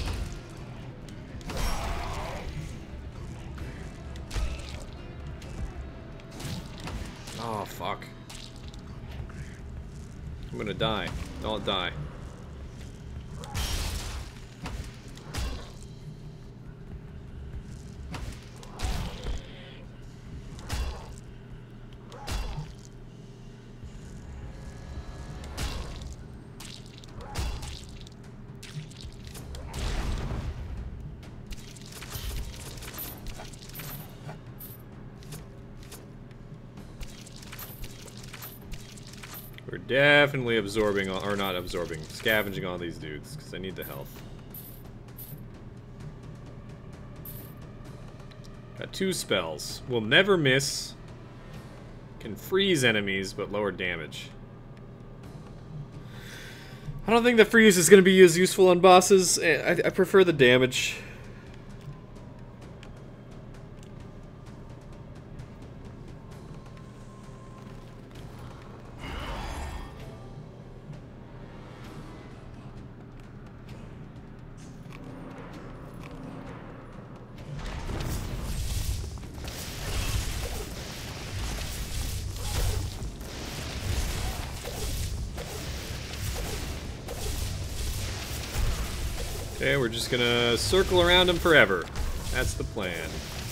Oh, fuck. I'm gonna die. I'll die. We're definitely absorbing, all, or not absorbing, scavenging all these dudes, because I need the health. two spells. Will never miss. Can freeze enemies, but lower damage. I don't think the freeze is going to be as useful on bosses. I, I prefer the damage. Okay, we're just gonna circle around him forever. That's the plan.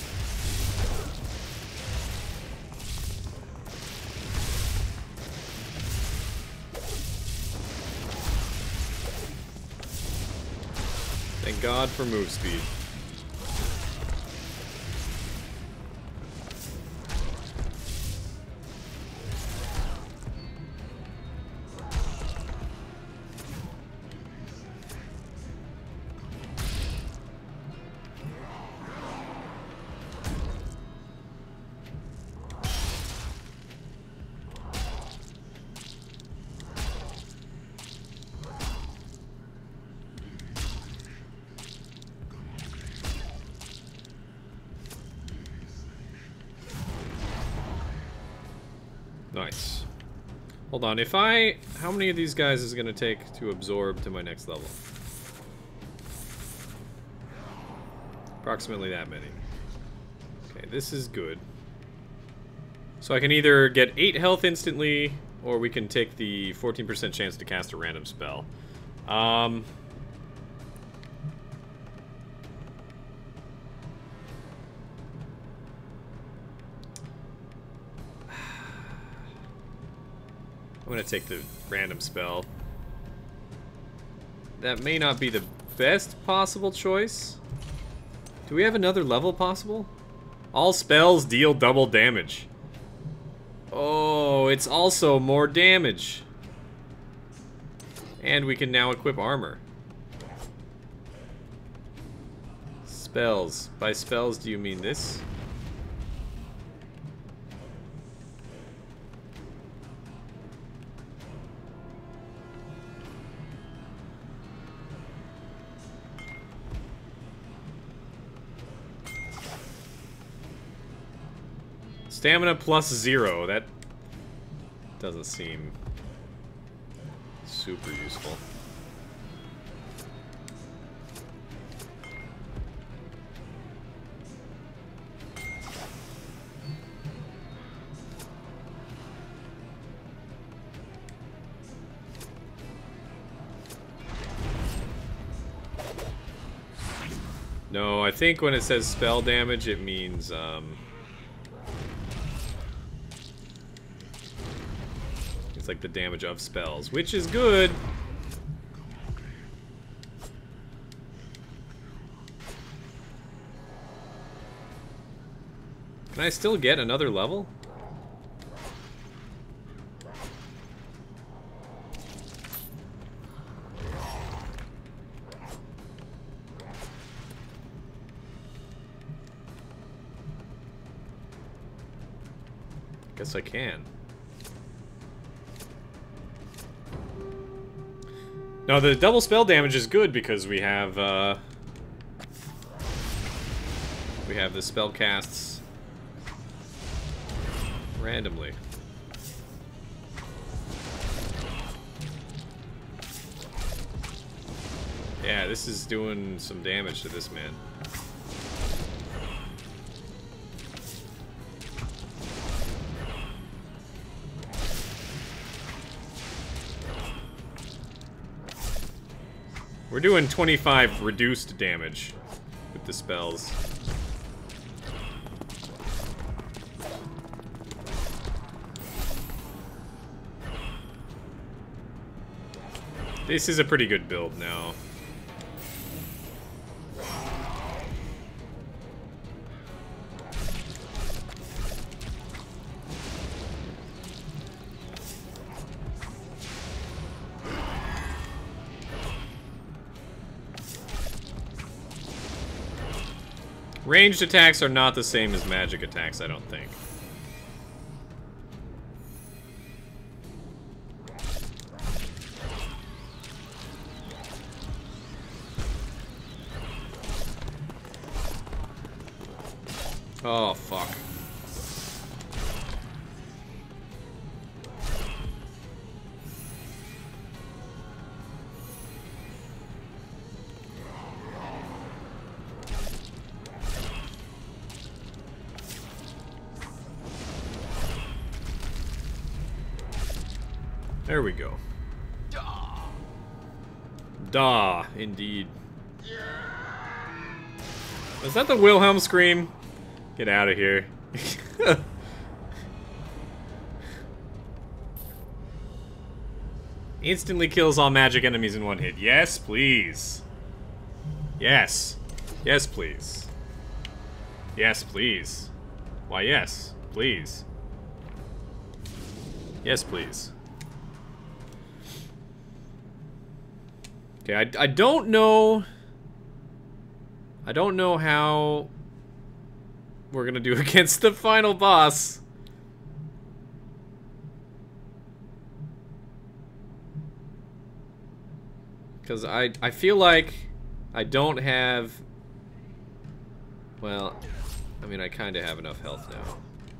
Thank God for move speed. Nice. Hold on, if I... How many of these guys is it going to take to absorb to my next level? Approximately that many. Okay, this is good. So I can either get eight health instantly, or we can take the fourteen percent chance to cast a random spell. Um... I'm gonna take the random spell. That may not be the best possible choice. Do we have another level possible? All spells deal double damage. Oh, it's also more damage. And we can now equip armor. Spells. By spells, do you mean this? Stamina plus zero. That doesn't seem super useful. No, I think when it says spell damage, it means, um... it's like the damage of spells, which is good. Can I still get another level? Guess I can. No, the double spell damage is good because we have uh, we have the spell casts randomly. Yeah, this is doing some damage to this man. We're doing twenty-five reduced damage with the spells. This is a pretty good build now. Ranged attacks are not the same as magic attacks, I don't think. Oh, fuck. There we go. Da, indeed. Was that the Wilhelm scream? Get out of here. Instantly kills all magic enemies in one hit. Yes, please. Yes. Yes, please. Yes, please. Why, yes. Please. Yes, please. Okay, I, I don't know... I don't know how... we're gonna do against the final boss. Because I, I feel like I don't have... well, I mean, I kind of have enough health now.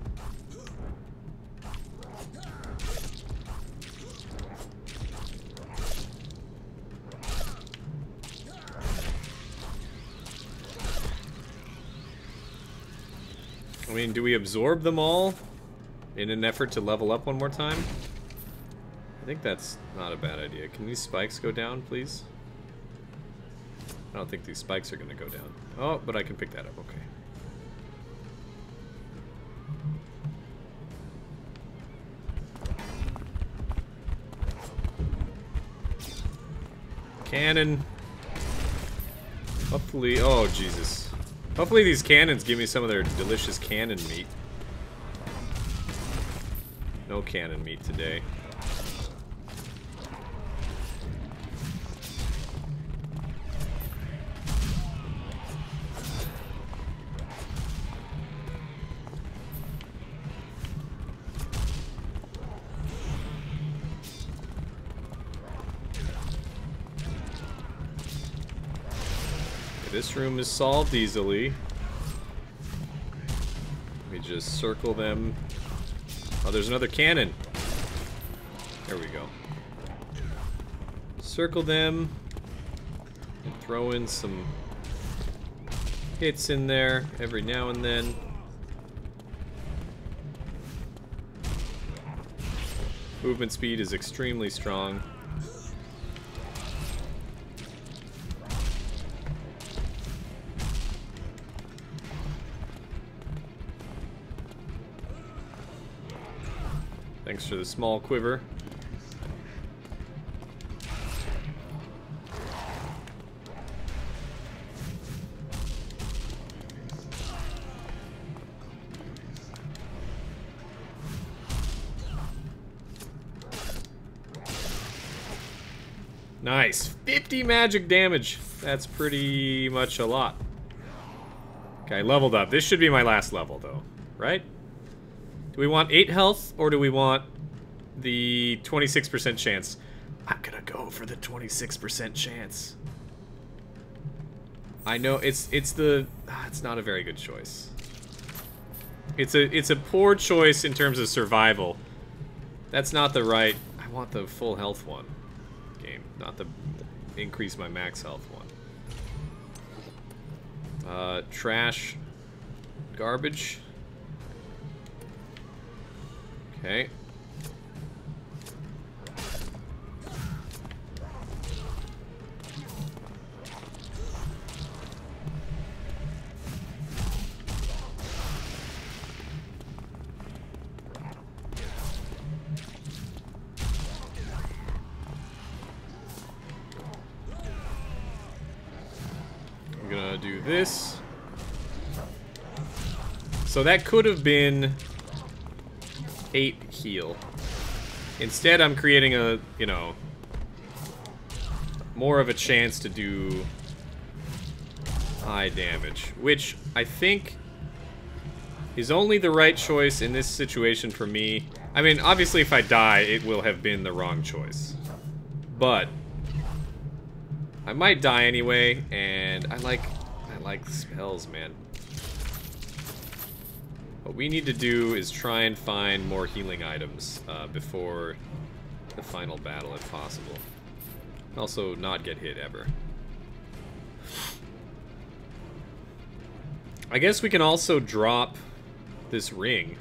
I mean, do we absorb them all in an effort to level up one more time? I think that's not a bad idea. Can these spikes go down, please? I don't think these spikes are going to go down. Oh, but I can pick that up. Okay. Cannon. Hopefully... oh, Jesus. Hopefully these cannons give me some of their delicious cannon meat. No cannon meat today. This room is solved easily. We just circle them. Oh, there's another cannon. There we go. Circle them. And throw in some hits in there every now and then. Movement speed is extremely strong. Thanks for the small quiver. Nice. fifty magic damage. That's pretty much a lot. Okay, I leveled up. This should be my last level, though. Right? Do we want eight health, or do we want the twenty-six percent chance? I'm gonna go for the twenty-six percent chance. I know it's it's the ah, it's not a very good choice. It's a it's a poor choice in terms of survival. That's not the right. I want the full health one. Game, not the, the increase my max health one. Uh, trash, garbage. Okay. I'm gonna do this. So that could have been eight heal. Instead, I'm creating a, you know, more of a chance to do high damage, which I think is only the right choice in this situation for me. I mean, obviously if I die, it will have been the wrong choice. But I might die anyway, and I like I like spells, man. What we need to do is try and find more healing items uh, before the final battle, if possible. Also, not get hit ever. I guess we can also drop this ring.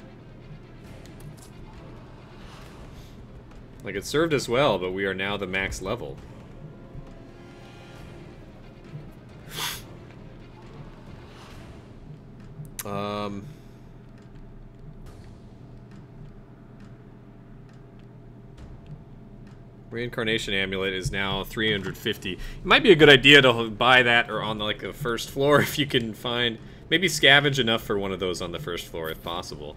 Like, it served us well, but we are now the max level. Um... Reincarnation Amulet is now three hundred fifty. It might be a good idea to buy that or on like the first floor if you can find... Maybe scavenge enough for one of those on the first floor if possible.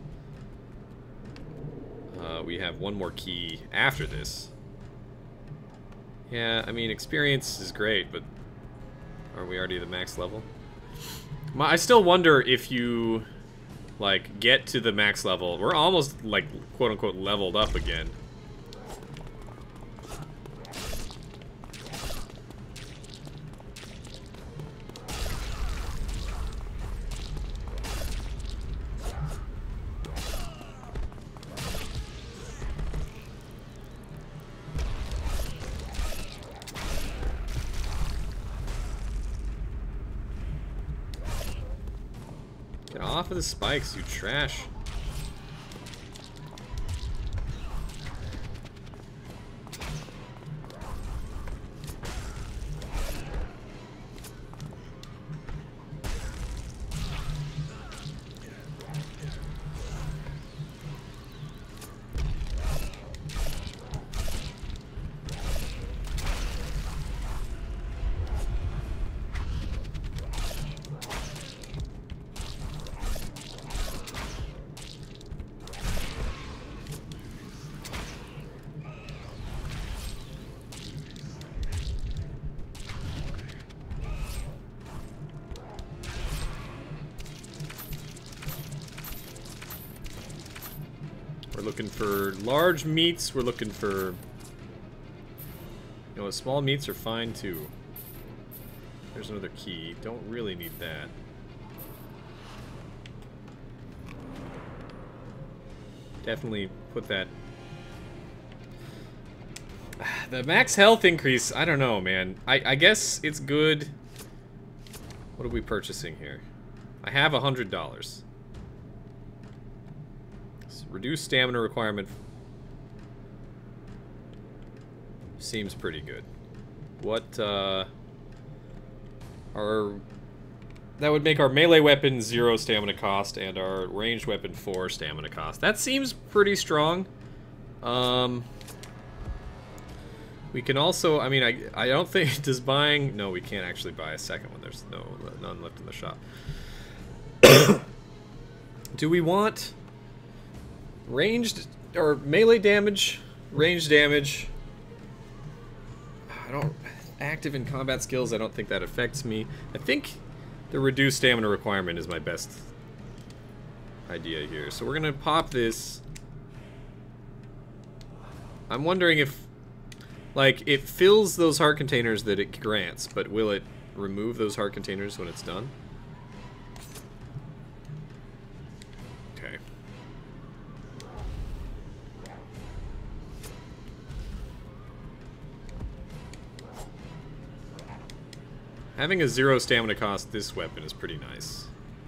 Uh, we have one more key after this. Yeah, I mean, experience is great, but are we already the max level? I still wonder if you, like, get to the max level. We're almost, like, quote-unquote leveled up again. Off of the spikes, you trash. We're looking for large meats. We're looking for... You know, small meats are fine too. There's another key. Don't really need that. Definitely put that... The max health increase, I don't know, man. I, I guess it's good. What are we purchasing here? I have a hundred dollars. Reduced stamina requirement seems pretty good. What, uh... Our... That would make our melee weapon zero stamina cost and our ranged weapon four stamina cost. That seems pretty strong. Um... We can also, I mean, I, I don't think, does buying... No, we can't actually buy a second one. There's no none left in the shop. Do we want... Ranged, or melee damage, ranged damage. I don't, active in combat skills, I don't think that affects me. I think the reduced stamina requirement is my best idea here. So we're gonna pop this. I'm wondering if, like, it fills those heart containers that it grants, but will it remove those heart containers when it's done? Okay. Having a zero stamina cost this weapon is pretty nice.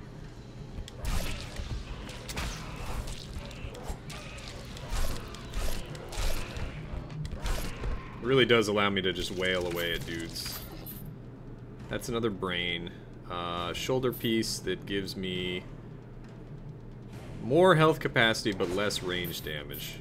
It really does allow me to just wail away at dudes. That's another brain. Uh, shoulder piece that gives me more health capacity but less range damage.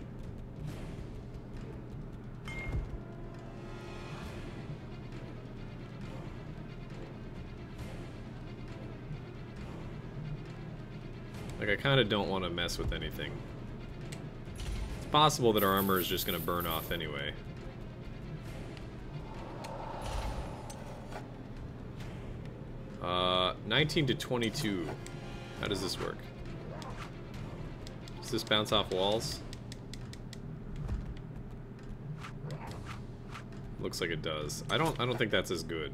Like, I kind of don't want to mess with anything. It's possible that our armor is just going to burn off anyway. Uh, nineteen to twenty-two. How does this work? Does this bounce off walls? Looks like it does. I don't I don't think that's as good.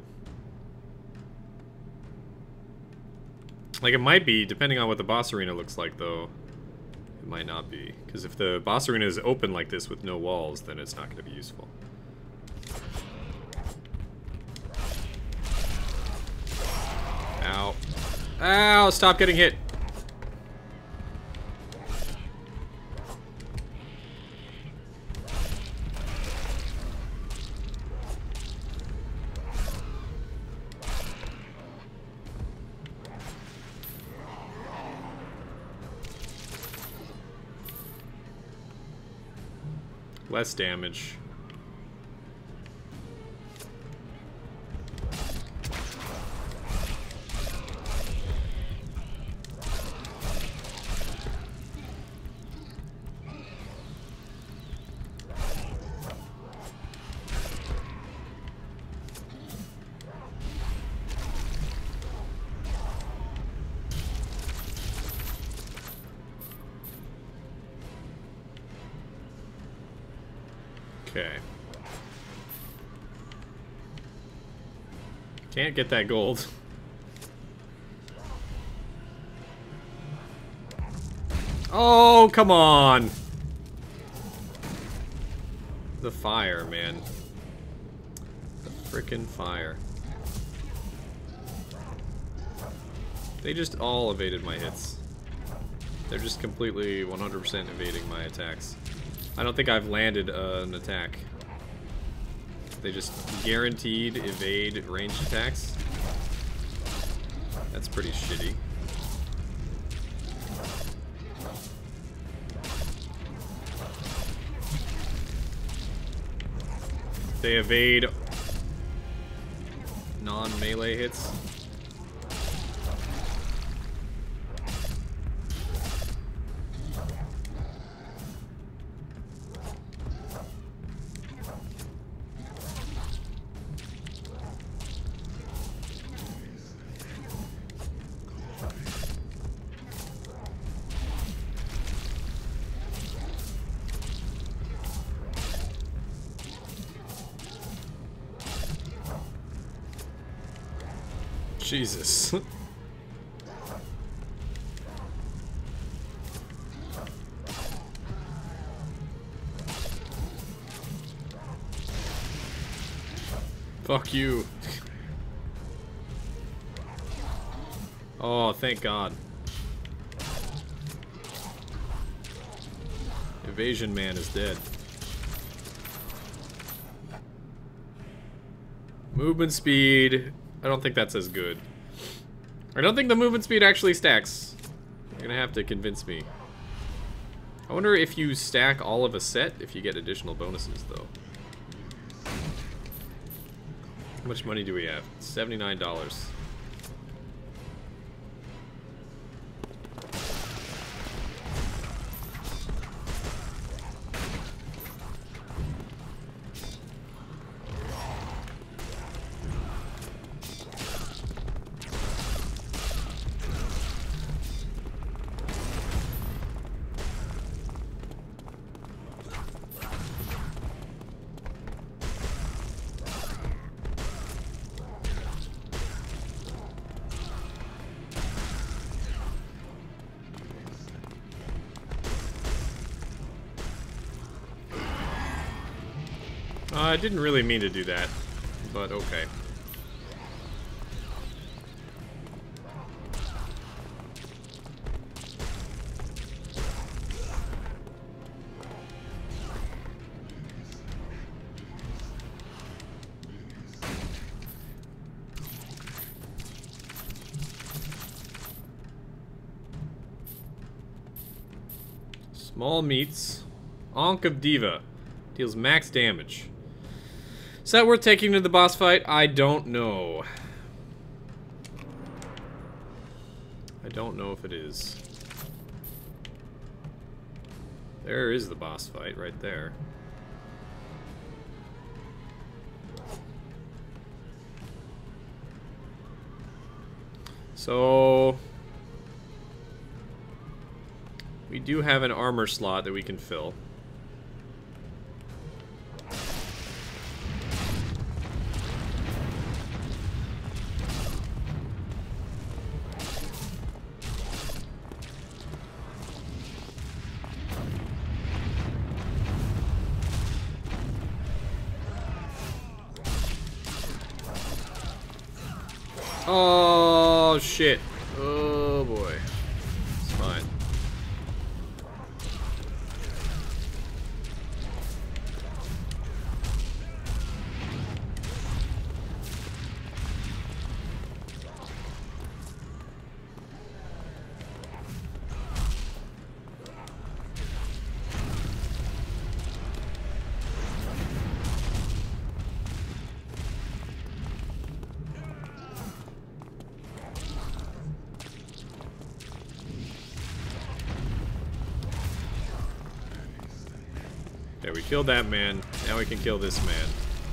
Like, it might be, depending on what the boss arena looks like, though. It might not be. Because if the boss arena is open like this with no walls, then it's not going to be useful. Ow. Ow! Stop getting hit! Less damage. Okay. Can't get that gold. Oh, come on! The fire, man. The frickin' fire. They just all evaded my hits. They're just completely one hundred percent evading my attacks. I don't think I've landed uh, an attack. They just guaranteed evade ranged attacks. That's pretty shitty. They evade non-melee hits. Jesus. Fuck you. Oh, thank God. Evasion man is dead. Movement speed. I don't think that's as good. I don't think the movement speed actually stacks. You're gonna have to convince me. I wonder if you stack all of a set, if you get additional bonuses, though. How much money do we have? seventy-nine dollars. I didn't really mean to do that, but okay. Small meats. Ankh of Diva. Deals max damage. Is that worth taking to the boss fight? I don't know. I don't know if it is. There is the boss fight right there. So we do have an armor slot that we can fill. Oh, shit. Oh, boy. It's fine. There, we killed that man. Now we can kill this man.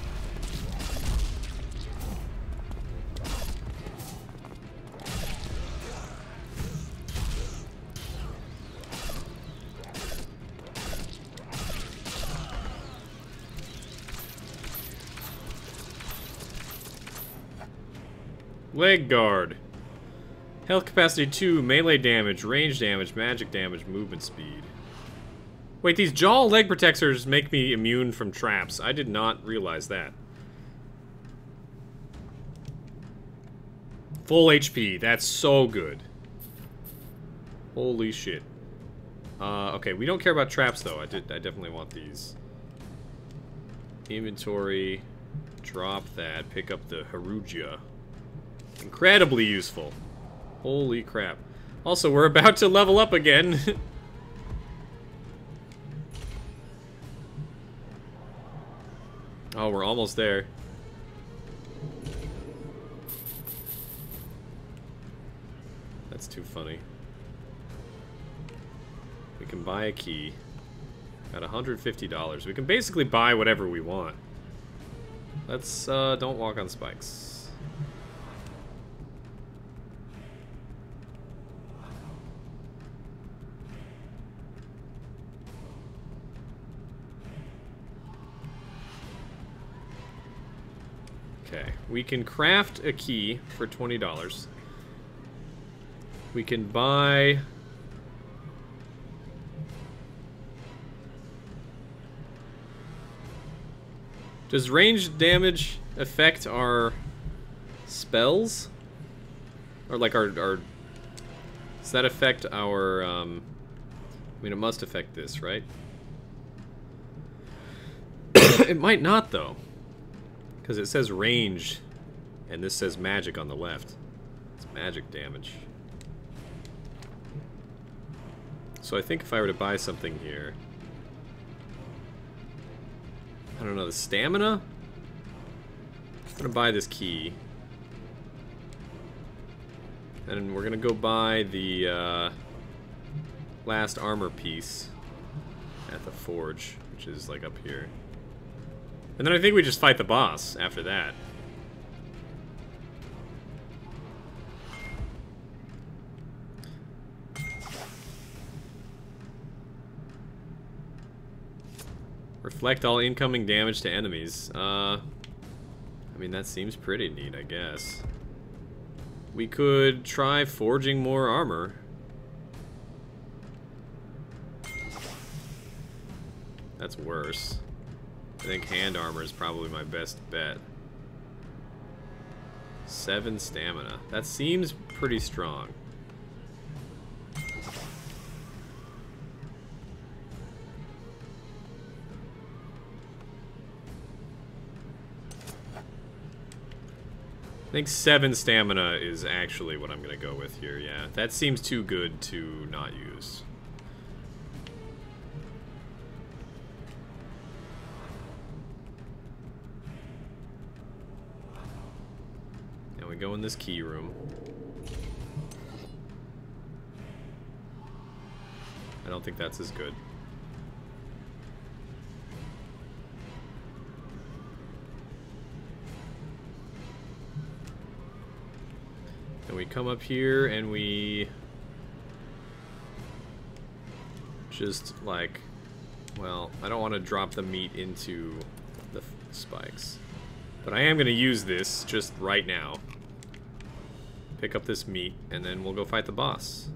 Leg guard. Health capacity two, melee damage, range damage, magic damage, movement speed. Wait, these jaw leg protectors make me immune from traps. I did not realize that. Full H P. That's so good. Holy shit. Uh, okay, we don't care about traps, though. I did. I definitely want these. Inventory. Drop that. Pick up the Haruja. Incredibly useful. Holy crap. Also, we're about to level up again. Oh, we're almost there. That's too funny. We can buy a key. Got one hundred fifty dollars. We can basically buy whatever we want. Let's, uh, don't walk on spikes. Okay, we can craft a key for twenty dollars. We can buy... Does range damage affect our spells? Or like our... our does that affect our... Um, I mean, it must affect this, right? It might not, though. Because it says range, and this says magic on the left. It's magic damage. So I think if I were to buy something here... I don't know, the stamina? I'm gonna buy this key. And we're gonna go buy the uh, last armor piece at the forge, which is like up here. And then I think we just fight the boss after that. Reflect all incoming damage to enemies. Uh, I mean, that seems pretty neat, I guess. We could try forging more armor. That's worse. I think hand armor is probably my best bet. Seven stamina. That seems pretty strong. I think seven stamina is actually what I'm gonna go with here, yeah. That seems too good to not use. Now we go in this key room. I don't think that's as good. And we come up here and we just like, well, I don't want to drop the meat into the spikes, but I am going to use this just right now. Pick up this meat and then we'll go fight the boss.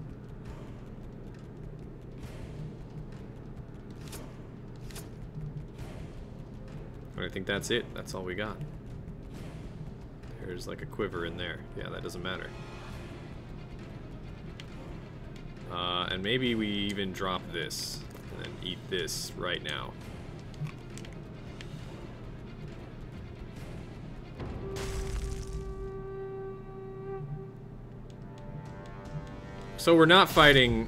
I think that's it. That's all we got. There's like a quiver in there. Yeah, that doesn't matter. Uh, and maybe we even drop this and then eat this right now. So we're not fighting...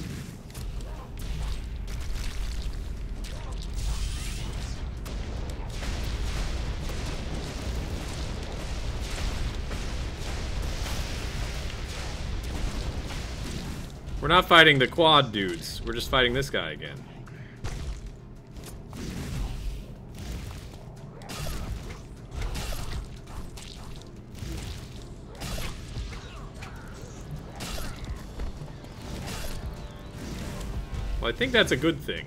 We're not fighting the quad dudes. We're just fighting this guy again. Well, I think that's a good thing.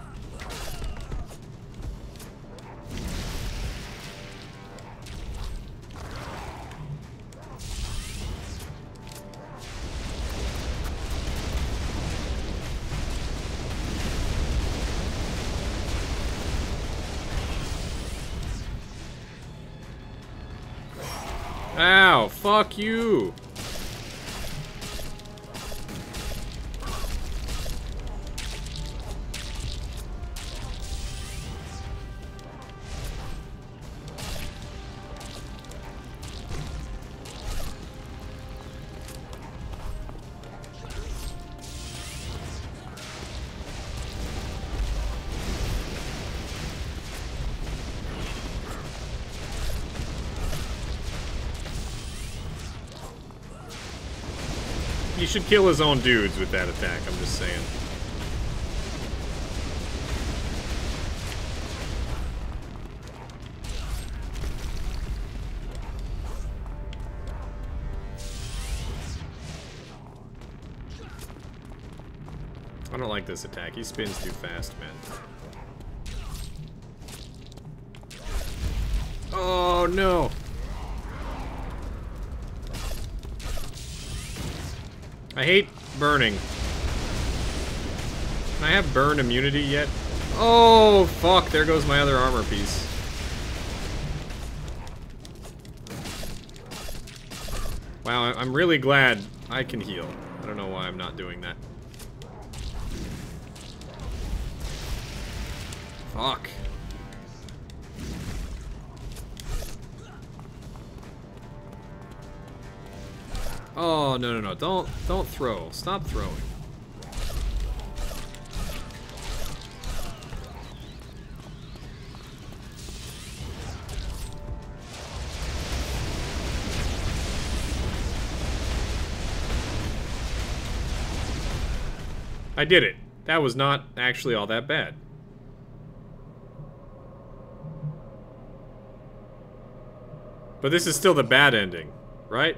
Ow, fuck you. He should kill his own dudes with that attack, I'm just saying. I don't like this attack. He spins too fast, man. Oh, no! I hate burning. Can I have burn immunity yet? Oh, fuck. There goes my other armor piece. Wow, I'm really glad I can heal. I don't know why I'm not doing that. Fuck. Oh, no, no, no. Don't, don't throw. Stop throwing. I did it. That was not actually all that bad. But this is still the bad ending, right?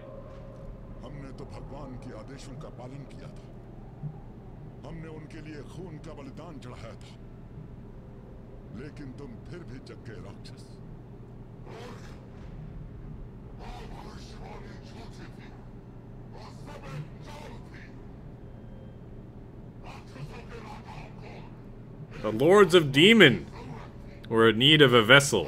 The Lords of Demon were in need of a vessel.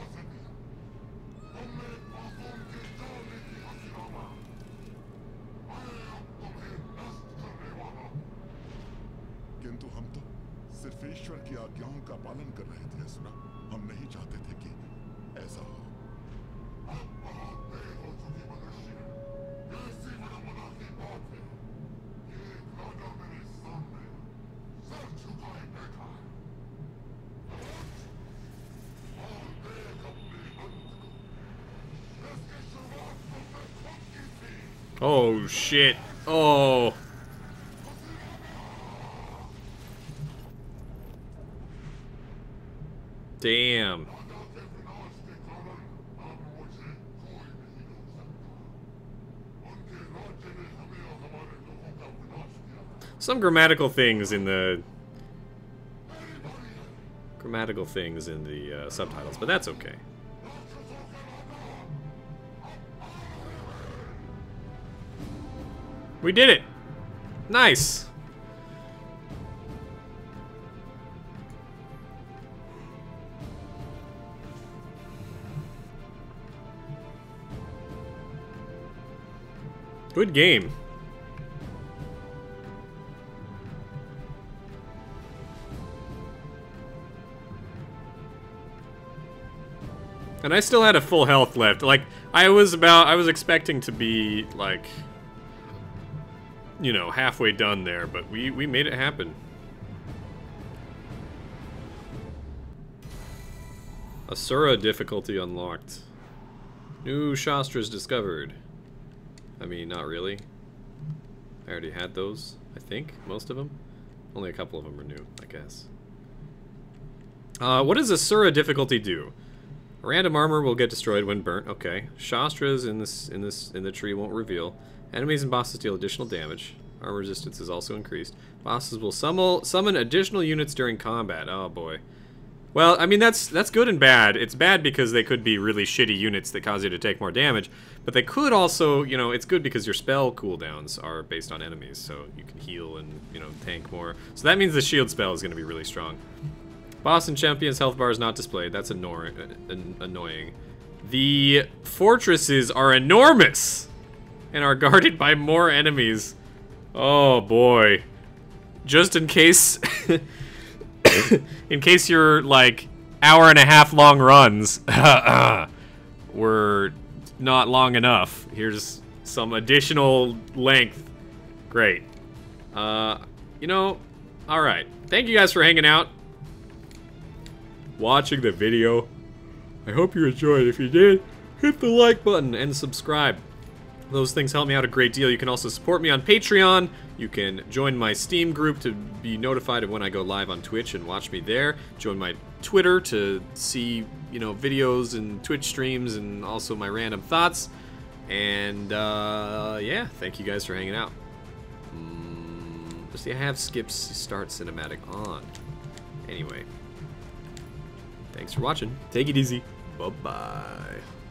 Oh, shit. Oh. Damn. some grammatical things in the grammatical things in the uh, subtitles, but that's okay. We did it! Nice! Good game. And I still had a full health left. Like, I was about, I was expecting to be, like, you know, halfway done there, but we, we made it happen. Asura difficulty unlocked. New Shastras discovered. I mean, not really. I already had those, I think, most of them. Only a couple of them are new, I guess. Uh, what does Asura difficulty do? Random armor will get destroyed when burnt. Okay. Shastras in this in this in the tree won't reveal. Enemies and bosses deal additional damage. Armor resistance is also increased. Bosses will summon summon additional units during combat. Oh boy. Well, I mean that's that's good and bad. It's bad because they could be really shitty units that cause you to take more damage, but they could also, you know, it's good because your spell cooldowns are based on enemies, so you can heal and, you know, tank more. So that means the shield spell is going to be really strong. Boss and champion's health bar is not displayed. That's annoying. The fortresses are enormous and are guarded by more enemies. Oh boy. Just in case... in case your, like, hour and a half long runs were not long enough, here's some additional length. Great. Uh, you know, alright. Thank you guys for hanging out, watching the video. I hope you enjoyed. If you did, hit the like button and subscribe. Those things help me out a great deal. You can also support me on Patreon. You can join my Steam group to be notified of when I go live on Twitch and watch me there. Join my Twitter to see, you know, videos and Twitch streams and also my random thoughts. And, uh, yeah, thank you guys for hanging out. Mm, let's see, I have Skip's Start Cinematic on. Anyway, thanks for watching. Take it easy. Bye-bye.